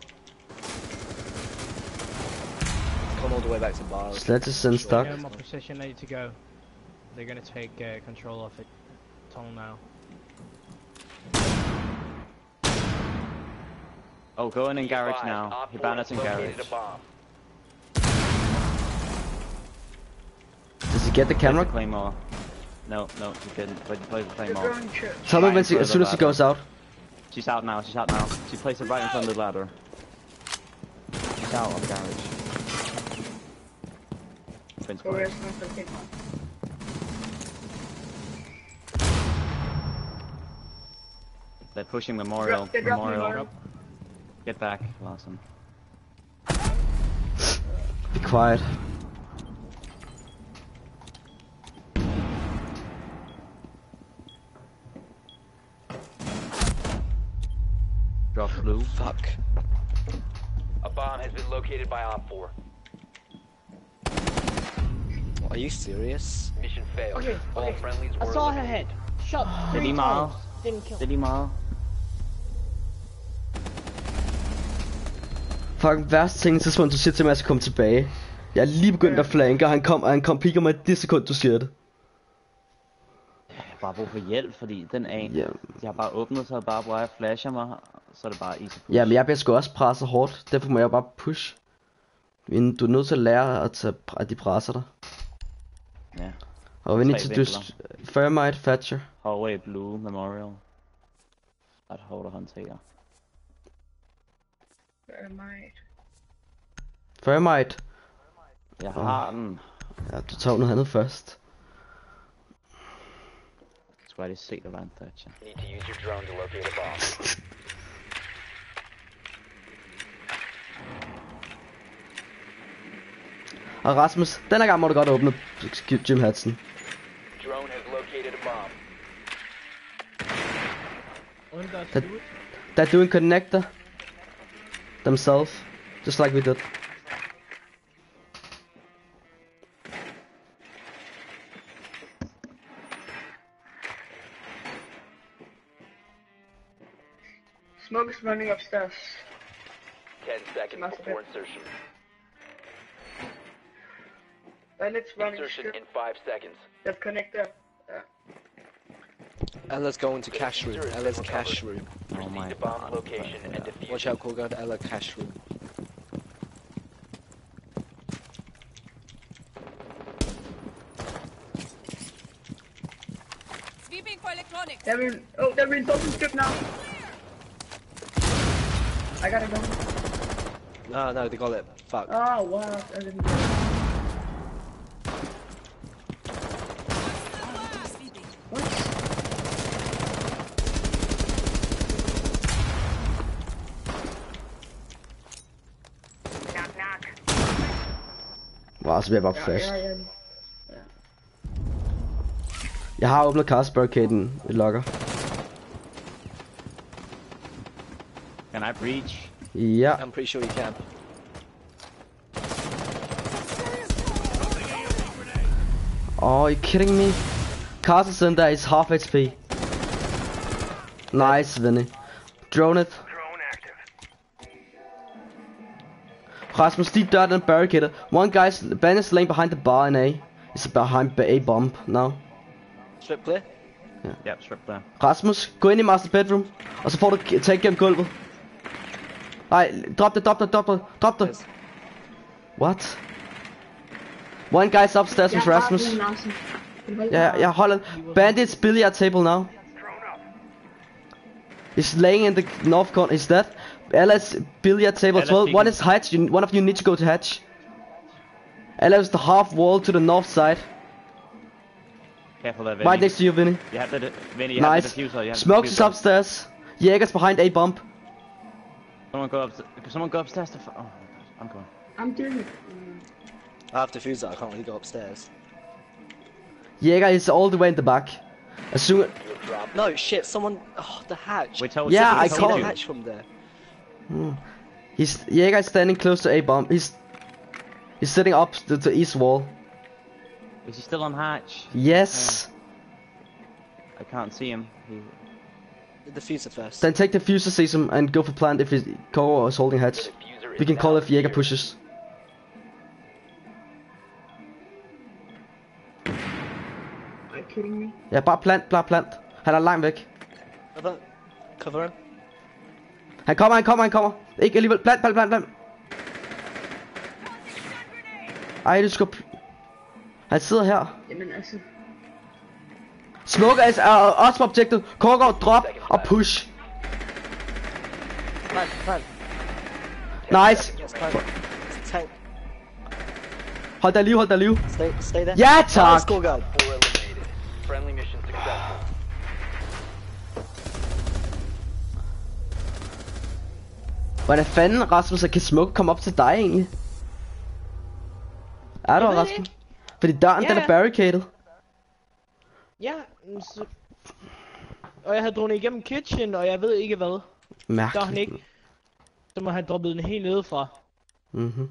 Come all the way back to bar. Sledge is in stock. No more position ready to go. They're gonna take uh, control of it. Tunnel now. Oh, go in in Be garage advised, now. Op He four banned us in has garage. located a bomb. Does he get the Plays camera? the Claymore. No, no, he didn't. But he plays the They're Claymore. going church. Tell me Right when in she, front as of soon the as she ladder. goes out. She's out now, she's out now. She placed it right in front of the ladder. She's out on garage. Prince Or Boy. it's not okay. They're pushing Memorial. Drop- they dropped Memorial. Memorial. Get back, Larsen. Be quiet. Drop blue. Fuck. A bomb has been located by Op four. Are you serious? Mission failed. Okay, All okay. friendlies I were saw her eliminated. head. Shot Did three he times. mile? Didn't kill. Did he mal? Fucking værste ting, så du siger til mig, at jeg skal komme tilbage. Jeg er lige begyndt at flanke, og han kom, og han kom piker mig det sekund, du siger det. Jeg har bare brug for hjælp, fordi den er en. Ja. Jeg har bare åbnet, så har bare bare flasher mig, så er det bare easy push. Ja, men jeg bliver sgu også presset hårdt, derfor må jeg bare push. Men du er nødt til at lære at, tage, at de presser dig. Ja. Og we need Tre to do vinkler. Thermite, Thatcher. Hallway blue, Memorial. Ret hårdt at håndtere. Thermite. Thermite. Jeg har den. Ja, du tager noget andet først. Jeg skal bare lige se, der var en Thatcher. Need to use your drone to locate a bomb. Og Rasmus, den her gang må du godt åbne Jim Hudson. Drone has located a bomb. Under That- suit. They're doing connector themselves, just like we did. Smoke is running upstairs. Ten seconds Must before have- insertion. Bandits running Insertion strip. in five seconds. That connector. Yeah. Ella's going to cash room. Ella's cash room. Oh Proceed my to bomb god. location and defuse. Watch out, Korgard. Ella cash room. Sweeping for electronics. They're in. Oh, they're in Dolphin strip now. I gotta go. No, no, they got it. Fuck. Oh, wow. I didn't get it. Sweeping. Wow, så bliver jeg bare Ja, fast. ja, ja. Jeg har åbnet castbarricaden i locker. Can I breach? Ja. I'm pretty sure you can. Oh, you kidding me? Castle center is half H P. Nice, Vinny. Drone it. Drone active. Rasmus, deep dirt and barricaded. One guy's Ben is laying behind the bar in A. He's behind A bomb now. Strip clear. Yep, strip der. Rasmus, gå ind i master bedroom, og så får du k- take gennem gulvet. Nej, drop det, drop det, drop det, drop det. Yes. What? One guy's upstairs with Rasmus. Ja, ja, hold on. Bandits billiard table now. Drone up. He's laying in the north corner. He's dead. Ella's billiard table as Ella's well. One peeking. is hatch. You, one of you need to go to hatch. Ella's the half wall to the north side. Careful there, Vinny. Right next to you, Vinny. You have the, de- Vinny, you have Nice. the diffuser. You have Smokes the is diffuser. upstairs. Jaeger's behind A bomb. Someone go up. Someone go upstairs to. F oh, I'm going. I'm doing it. I have diffuser. I can't really go upstairs. Jaeger is all the way in the back. As soon You have dropped. No, shit. Someone. Oh, the hatch. We told Yeah, you. I we see told the called. you. hatch from there. He's Jaeger is standing close to A bomb. He's he's sitting up to the east wall. Is he still on hatch? Yes. I can't see him. He... The diffuser first. Then take the fuser system and go for plant if his Koro is holding hatch. The diffuser is We can now call if Jaeger secured. pushes. Are you kidding me? Ja, bare plant, bare plant. Han er langt væk. Cover. Cover him. Han kommer, han kommer, han kommer. Ikke alligevel. Plant, plant, plant, plant. Ej, du skal... Han sidder her. Jamen altså... Smoke er er også på objektet. Koro, drop og push. Plant, plant. Nice. Yes, plant. It's a tank. Hold dig liv, hold dig liv. Stay, stay there. Ja, Nice, tak. score guard. Four eliminated. Friendly mission successful. Hvordan fanden, Rasmus, kan Smoke komme op til dig egentlig? Er du, Jeg ved Rasmus? ikke. Fordi døren, Ja, den er ja. barricaded. Ja, men så... Og jeg havde drundet igennem kitchen, og jeg ved ikke hvad. Der Mærkeligt. er han ikke. Så må han droppet den helt nedefra. Mhm.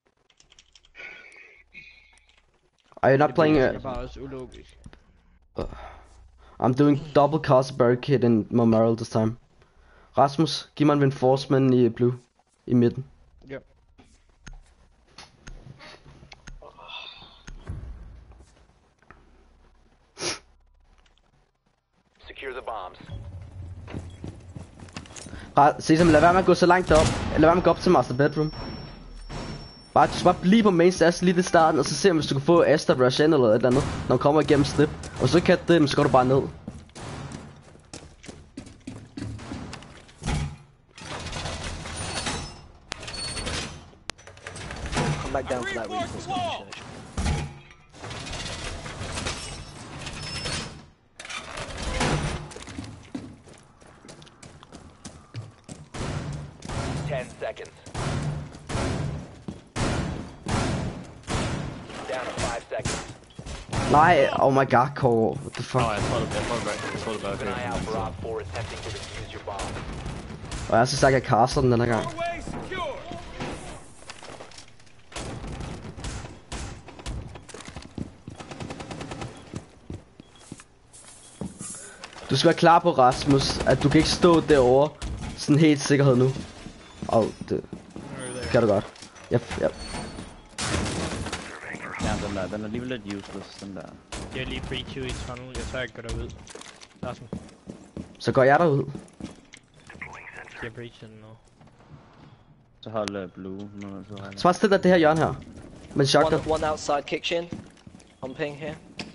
Are you not playing Det uh, er bare også ulogisk. I'm doing double cast barricade in Memorial this time. Rasmus, giv mig en reinforcement i blue. I midten. Ja. Secure the bombs. Ra- Sesam, lad være med at gå så langt op. Lad være med at gå op til master bedroom. Bare, du skal bare blive på main stairs lige i starten, og så se om hvis du kan få Asta rush ind eller et eller andet, når du kommer igennem slip. Og så kan det, så går du bare ned. Come back down for that reinforcement. Ten seconds. Down to five seconds. Nej, oh my god, Koro. What the fuck? Oh, jeg tror det, jeg tror det, jeg tror det bare Keep an eye out for okay. Op four attempting to defuse your bomb. Og jeg er så sagt, at jeg caster den den her gang. Doorway secure. Du skal være klar på, Rasmus, at du kan ikke stå derovre sådan helt sikkerhed nu. Og det kan du godt. Yep, yep. Ja, den der, den er alligevel lidt useless, den der. Jeg er lige breach you i tunnel. Jeg tør ikke gå derud. Larsen, Så går jeg derud. jeg breacher den nu. Så hold uh, blue, nu så hold Så bare stil dig det her hjørne her. Men shotgun. One, one outside kitchen. On ping here.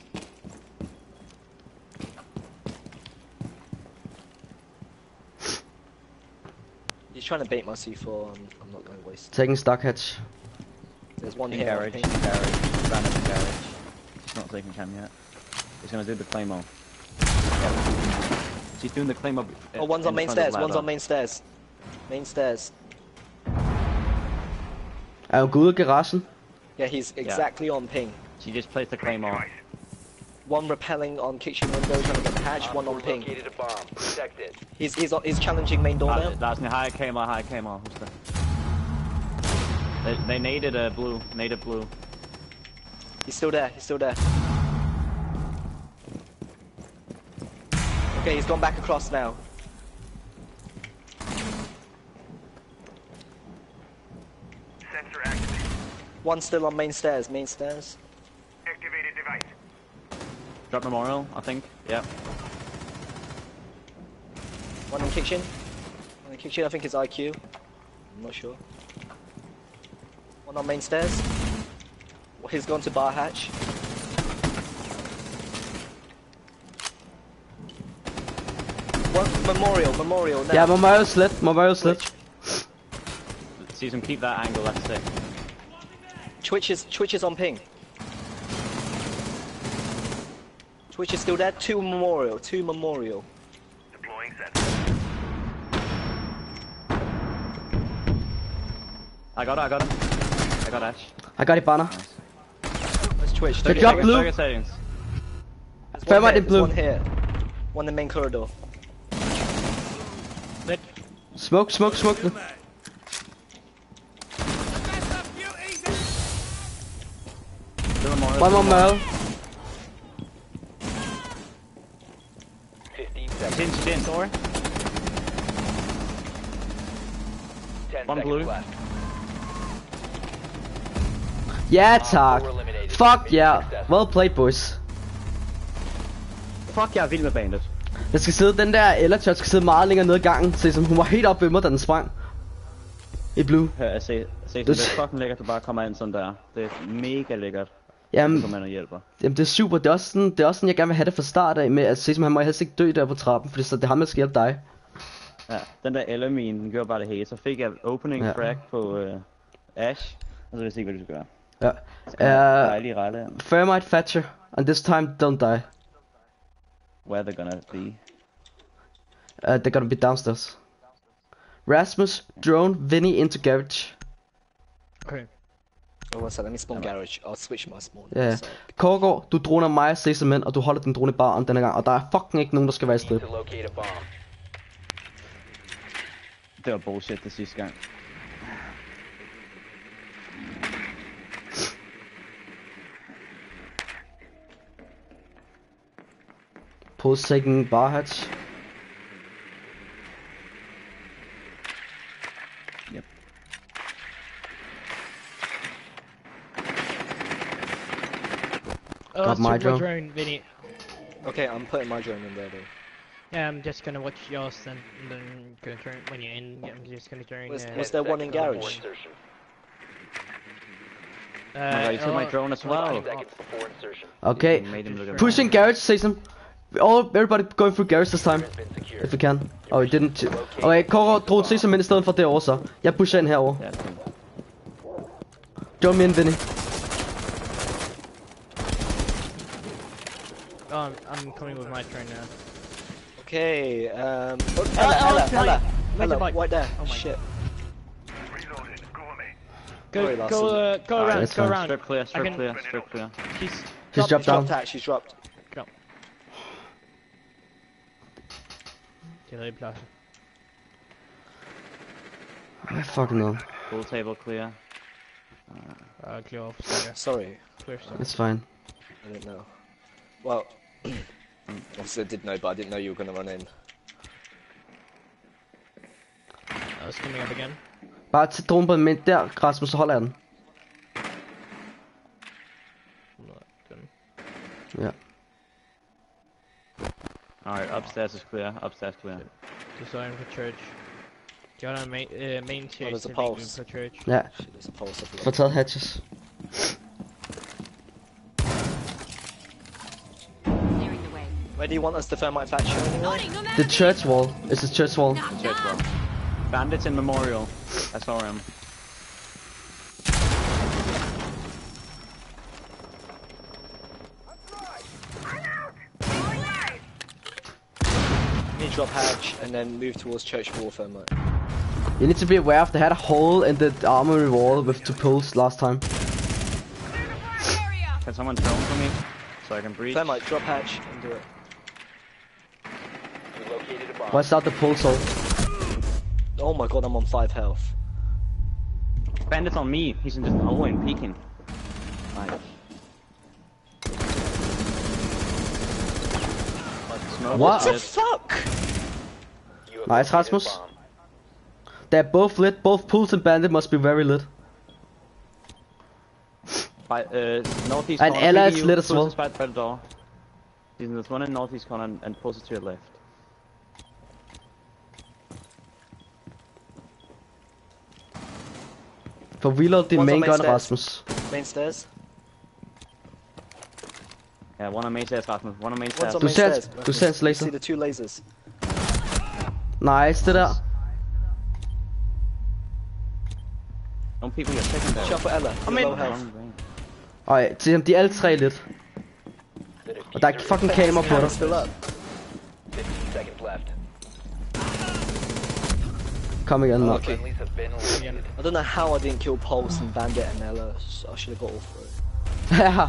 He's trying to bait my C four. I'm, I'm not going to waste. Taking stock hatch. There's one in here. on garage, ping. garage, ran up in garage. He's not taking cam yet. He's gonna do the claymore. Yeah. He's doing the claymore. uh, Oh, one's in on main front of stairs. One's ladder. on main stairs. Main stairs. Er hun gået ud af garagen? Yeah, he's exactly on ping. She just placed the claymore. One repelling on kitchen window, trying to get the hatch. Op One four on ping. located a bomb. Protect it. He's he's he's challenging main door now. Uh, that's the high claymore, high claymore. Who's the... They, they naded a uh, blue, naded blue. He's still there. He's still there. Okay, he's gone back across now. Sensor activated. One still on main stairs. Main stairs. Activated device. Drop memorial, I think. Yeah. One in kitchen. One in kitchen. I think it's I Q. I'm not sure. One on main stairs. Well, he's gone to bar hatch. One memorial. Memorial now. Ja, Memorial slet. Memorial slet. See some keep that angle, that's sick. Twitch is Twitch is on ping. Twitch is still there. Two memorial. Two memorial. Deploying sensor. I got it, I got him. I got Ash. I got it, banner. That's Twitch. Good Thirty job, seconds. Blue. thirty seconds. There's Fair one might here, in blue. there's One here. One in the main corridor. Let. Smoke, smoke, smoke. One more Merle. fifteen He's seconds. in, he's in. Door. ten One seconds blue. left. Ja Op tak. four eliminated. Fuck Mission yeah. successful. Well played, boys. Fuck, jeg er vild med Bandit. Der skal sidde den der Ellerchurch skal sidde meget længere nede i gangen. Se som hun var helt oppe ved mig, da den sprang. I blue. Hør, jeg se, se det er fucking lækkert, at du bare kommer ind sådan der. Det er mega lækkert. Jamen, Så kommer man og hjælper. jamen det er super. Det er også sådan, det er også sådan jeg gerne vil have det fra start af med at se som han må helst ikke dø der på trappen, fordi så det er ham der skal hjælpe dig. Ja, den der Ellermine, den gjorde bare det hele. Så fik jeg opening Ja. frag på uh, Ash. Og så vidste jeg ikke, hvad du skulle gøre. Ja. Så kom jeg Uh, dejlig rette. Thermite Thatcher, and this time don't die. Where they're gonna be. Uh, they're gonna be downstairs. Rasmus, drone, Vinny into garage. Okay. Oh, one sec, let me spawn garage. I'll switch my spawn. Ja. One sec. Kårgaard, du droner mig og Cesar mænd, og du holder din drone i baren denne gang, og der er fucking ikke nogen, der skal være i Need strip. to locate a bomb. Det var bullshit det sidste gang. Pulse taking bar hatch. Yep. Oh, Got my super drone. Vinny. Okay, I'm putting my drone in there though. Yeah, I'm just gonna watch yours then, and then gonna turn when you're in. Yeah, I'm just gonna turn. Was- uh, was there one in Seconds before garage? insertion. uh, Oh my god, you took my oh, drone as oh, well. oh, Seconds before insertion. Okay, You made him look at pushing garage, Cesar. All everybody going through garage this time, Has been secured. if we can. Oh, we didn't. Okay, Kårgaard, drone Cesar mænd i stedet for derovre så. Jeg pusher ind herover. Ja, fint. Join me in, Vinny. Oh, I'm, I'm coming with my train now. Okay, um. Oh, Oh, Ella, oh, Ella, it's Ella, like- Ella, like- right there. oh my Shit. Reloaded. Cover me. Go, Sorry, go, Larsen. uh, go Alright, around, that's go fine. around. Strip clear, strip can- clear, strip clear. He's He's dropped down. Dropped, she's dropped. til at plads. I fucking know. Full table clear. Uh, clear off. Clear, Sorry, clear stuff. It's fine. I didn't know. Well, obviously I did know, but I didn't know you were gonna run in. I was coming up again. Bare til dronen på en mænd der, Rasmus, så holder jeg den. Ja. Alright, upstairs is clear, upstairs clear. Design for church. Do you want to main, uh, main church? there's a I think, pulse. for church. Ja, Shit, there's a pulse up få taget hatches. Clearing the way. Where do you want us to thermite factory anyway? Loading on The that. church wall. It's the church wall. Knock, Church knock. wall. Bandits in Memorial. I saw him. You need to drop hatch and then move towards church wall thermite. You need to be aware of they had a hole in the armory wall with two pulls last time. Area. Can someone drone for me? So I can breach? Thermite, drop hatch and do it. You located a bomb. Watch out the pulse hole. Oh my god, I'm on five health. Bandits on me. He's just always peeking. Nice. Smoke What? is The dead. fuck? You have Nice, located a Rasmus. bomb. They're both lit. Both pulls and bandit must be very lit. By, uh, northeast And corner. Ella peeking is you, lit as Pulse well. is by, by the door. There's one in northeast corner and, and Pulse is to your left. For reload the One's on main main gun, stairs. Rasmus. Main stairs? Yeah, one on main stairs, Rasmus. One on main One's stairs. on Du main ser- stairs. du ser hans You laser. see the two lasers. Nice, det der. Don't peek with your secondary. Shot for Ella. You're I'm in. low health. Wrong range. Ej, til ham, de er alle tre lidt. The Og der er ikke diffuser fucking is kamera på Camera's dig. still up. fifteen seconds left. Kom igen, mand. Okay. Friendlies have been eliminated. I don't know how I didn't kill Pulse and Bandit and Ella. So I should have got all three. Ja.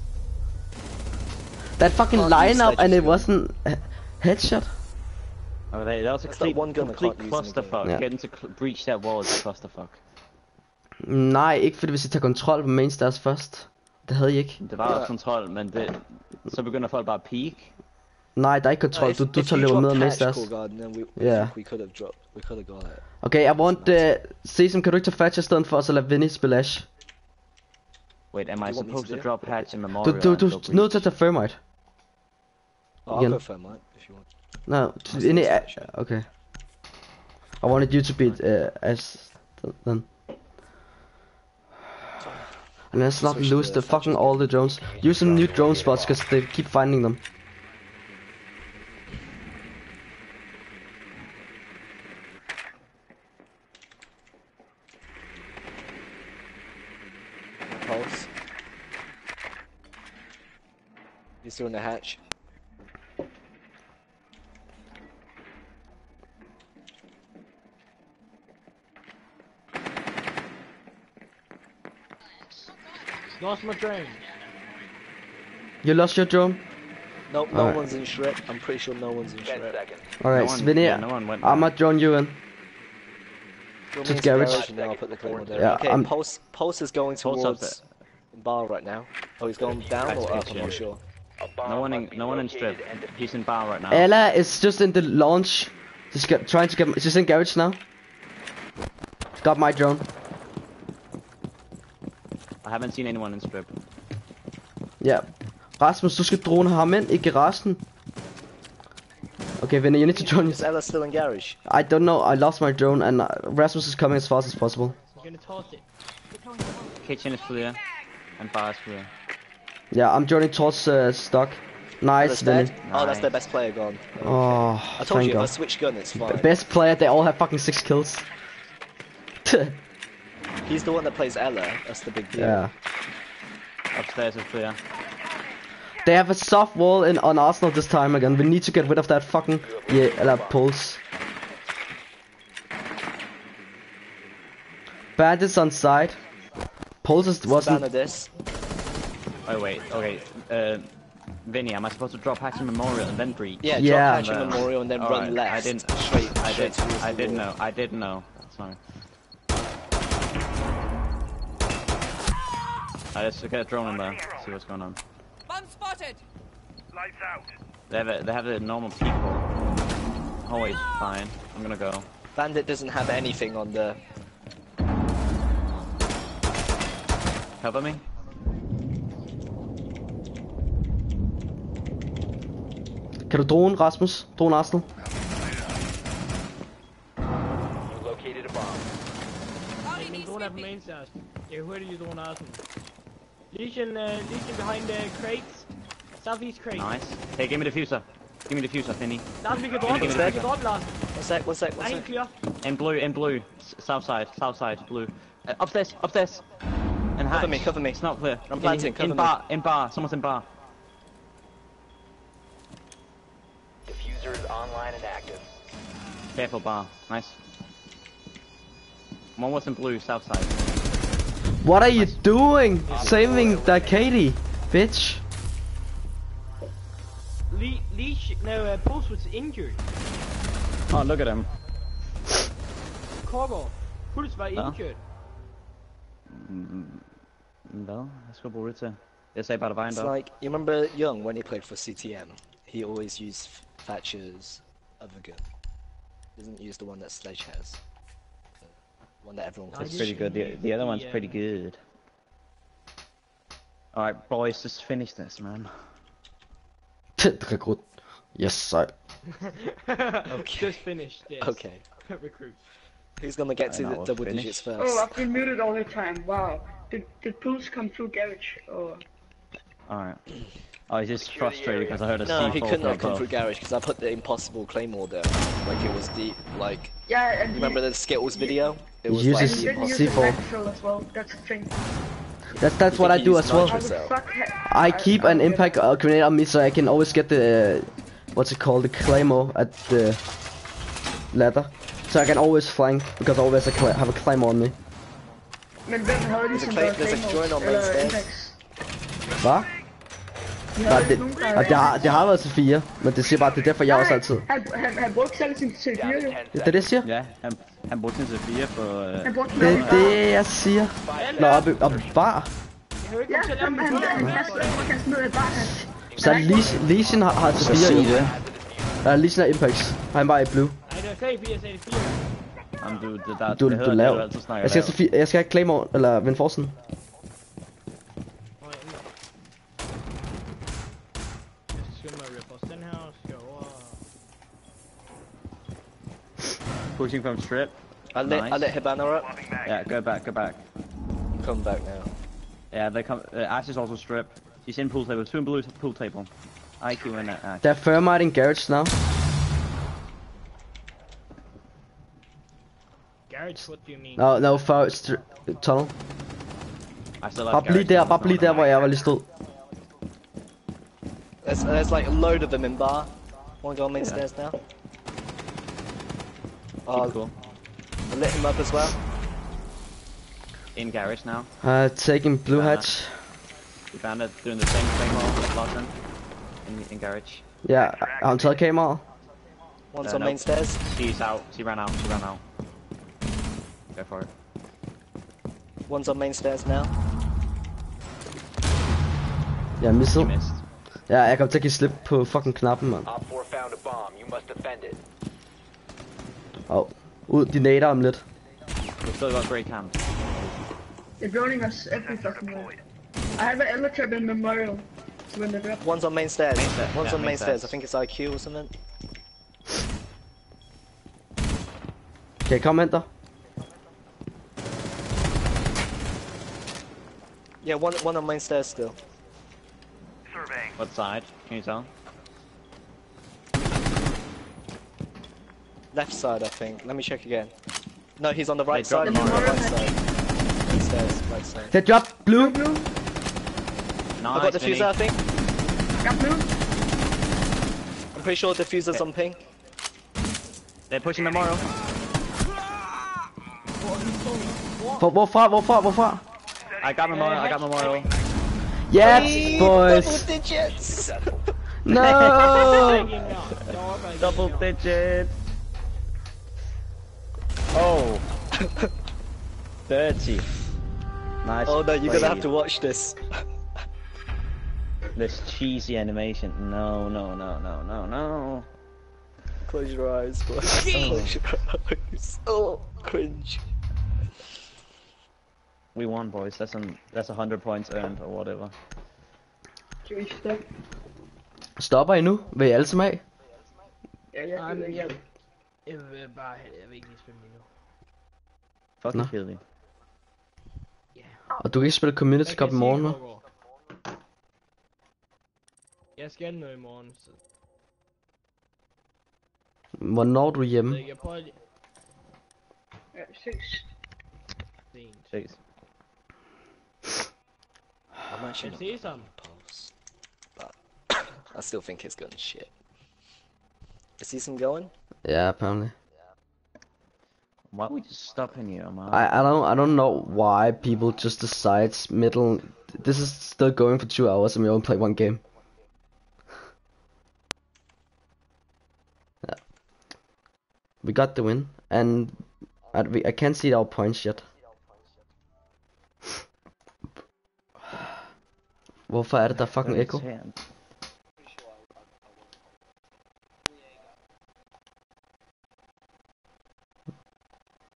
That fucking Can't use lineup and it Sledge's wasn't a headshot. Oh, they, that was a That's complete, that one gun I complete can't use in the game. clusterfuck. Yeah. Getting to cl breach that wall is a clusterfuck. Nej, ikke fordi hvis I tager kontrol på main stairs først. Det havde I ikke. Det var også kontrol, men det... Så begynder folk bare at peak. Nej, der er ikke kontrol. Du, du tager løber med og mister os. Ja. Okay, I want... Uh, Sesam, kan du ikke tage Thatcher i stedet for, og så lade Vinny spille Ash? Wait, am I supposed to drop Hatch in Memorial? Du, du, du er nødt til at tage Thermite. Oh, I'll go Thermite, if you want. No, in it, okay. I wanted you to beat uh, Ash then. And let's not lose the fucking all the drones. Use some new drone spots because they keep finding them. Pulse. He's still in the hatch. Lost my drone. You lost your drone? Nope, no Alright. one's in Shrek. I'm pretty sure no one's in Ten Shrek. seconds. Alright, No one- Vinny, yeah, no one went I'ma back. drone you in. Drop To me into garage. and then I'll put the claymore there. Yeah, okay, I'm- Pulse, Pulse is going Pulse up towards bar right now. Oh, he's going down That's or up? I'm kitchen. not sure. A bomb No one must in, be no one in located strip. and defused. He's in bar right now. Ella is just in the launch. Just get, trying to get. She's in garage now. Got my drone. I haven't seen anyone in strip. Ja. Rasmus, du skal drone ham ind i garagen. Okay, Vinny, you need to join Is Ella still in garage? I don't know, I lost my drone and uh, Rasmus is coming as fast as possible. I'm gonna toss it. Kitchen is clear. And bar is clear. Yeah, I'm joining towards uh, stock. Nice, Ella's Vinny. dead? Oh, that's their best player gone. Oh, I told thank you, if I God. switch gun, it's fine. Best player, they all have fucking six kills. He's the one that plays Ella, that's the big deal. Yeah. Upstairs is clear. They have a soft wall in on Arsenal this time again. We need to get rid of that fucking yeah, uh, pulse. Bandits on side. Pulse is- wasn't. Banner this. Oh wait, okay. Uh, Vinny, am I supposed to drop Hatch in Memorial and then breach? Yeah, Yeah. drop Hatch in No. Memorial and then All run right, left. I didn't. Straight, I straight did. towards I the didn't wall. know. I didn't know. That's fine. Alright, let's get a drone in there. See what's going on. Bomb spotted. Lights out. They have a, they have the normal people. Always fine. I'm gonna go. Bandit doesn't have anything on the... Cover me. Kan du drone, Rasmus? Drone Arsenal? You located a bomb. Already You needs don't have sweeping. main stairs. Yeah, where do you don't ask them? Legion, uh, Legion behind the crates. Southeast crate. Nice. Hey, give me the diffuser. Give me the diffuser, Finny. Last we could drop, we Give me the could drop last. One sec, one sec, one I ain't sec. clear. In blue, in blue. S south side, south side, blue. Uh, upstairs, upstairs. And hatch. Cover me, cover me. It's not clear. I'm In- planting, in, cover me. bar, in bar. Someone's in bar. Diffuser is online and active. Careful, bar. Nice. One was in blue, south side. What are you doing? Saving that Katie, bitch. Le Leash, no, uh, Pulse was injured. Oh, look at him. Corgo. Pulse var Ja. injured. Hvad? Jeg skal bruge det til. Jeg sagde bare, der var en It's der. like, you remember Young when he played for C T M? He always used Thatcher's other gun. He doesn't use the one that Sledge has. The one that everyone I plays. It's pretty good. The, the other one's Yeah. pretty good. Alright, boys, just finish this, man. Rekrut. Yes, sir. Okay. Just finished. Yes. Okay. Recruit. Who's gonna get I to know, the we'll double finish. digits Oh, first? I've been muted all the time. Wow. Did did Pulse come through garage or? Alright. Oh, he's just frustrated because I heard a No, C he four could not from come above. through garage because I put the impossible claymore there. Like it was the like. Yeah, and You remember the Skittles video? It was He like uses the Then you impossible. use C four. the Maxwell as well. That's the thing. That's that's You what I think he do used as well. I would So- fuck ha- I keep an would impact uh, grenade on me so I can always get the uh, what's it called, the claymore at the ladder. So I can always flank because I always have a cla- have a claymore on me. Men hvem havde There's a ligesom clay- været there's a Claymore joint on main eller stairs. Impax? Hvad? De Nej, havde det, nogen, der og havde- det har, det har været til fire, men det siger bare, at det er derfor, jeg også altid. Han, han, han brugte selv sin C Down fire to jo. ten Det er seconds. det, jeg siger. Ja, han, han brugte sin C fire på... Uh, Han brugte Det den er det, jeg siger. Nå, oppe, oppe i bar. Jeg jo ikke Ja, komme til at lave jamen, min han, før. han kaster han kaster ned ad barhat. Så Lee- Lesion har, har til Så fire sig jo. det. Ja, Lesion er Impax. Og han bare i blue. Nej, det var slet ikke fordi, jeg sagde det fire. Jamen, du, det, der, Du, det du hedder er det, lav. du altid snakker Jeg skal, lav. til fi- jeg skal have Claymore, eller Vinforsen. Nå, jamen. Jeg skal skynde mig at rip også den her, og skal over... Pushing from strip. I lit, Nice. I lit Hibana up. Yeah, go back, go back. Come back now. Yeah, they come. Uh, Ash is also strip. She's in pool table. Two in blue pool table. I Q in uh, Ash. Der er Thermite in garage now. Garage, what do you mean? No, no, far str- tunnel. I still have Bare bliv garage der, now, bare no bliv one der, in hvor jeg var lige stod. There's, there's like a load of them in bar. Wanna go on main stairs now? Keep Oh, cool. I lit him up as well. In garage now. Uh, taking blue Banner. hatch. We found it doing the same thing as Larsen. In, in garage. Ja, har hun taget kameraet? One's Uh, on nope. main stairs. She's out. She ran out. She ran out. Go for it. One's on main stairs now. Jeg You missede. missed. Ja, jeg kom til at give slip på fucking knappen, mand. Op four found a bomb. You must defend it. Åh, oh. Ud, de nader om lidt. We've still got great cams. They're running us every fucking way. I have an elevator in memorial. When they're up. One's on main stairs. Main stair- One's yeah, on main main stairs. I stairs. think it's I Q or something. Kan jeg komme ind der? Yeah, one one on main stairs still. Surveying. What side? Can you tell? Left side, I think. Let me check again. No, he's on the right They dropped side. him He's on the on. right side. Main stairs, right side. They drop blue. Blue, Nice. I got the Vinny. diffuser, I think. got blue. I'm pretty sure diffuser's on ping. They're pushing Memorial. Hvor, hvorfra, hvorfra, hvorfra? I got Memorial. I got Memorial. Yes, boys. Double digits. No. Double digit. Oh. thirty. Nice. Oh no, you're gonna have play. to watch this. This cheesy animation. No, no, no, no, no, no. Close your eyes, boy. Close your eyes. Oh, cringe. We won, boys. That's an that's a hundred points earned or whatever. Skal vi stoppe? Stopper I nu? Vil I alle sammen af? Ja, ja, Nej, ja, men ja. jeg... Jeg vil bare... Jeg vil ikke lige spille lige nu. Fucking Nå. kedeligt. Og du kan ikke spille Community Hvad Cup i kan jeg morgen, sige, hva'? Kåre? Jeg skal noget i morgen, så... Hvornår er du hjemme? så jeg prøver lige... Ja, ses. Sent. Jeez. I'm actually Jeg not ses om. pulse, but I still think it's going shit. Is Season going? Yeah, apparently. Why are we just stopping here, man? I I don't I don't know why people just decides middle. This is still going for two hours and we only play one game. Yeah. We got the win, and I, we, I can't see our points yet. Hvorfor er det der fucking echo? Irriterende.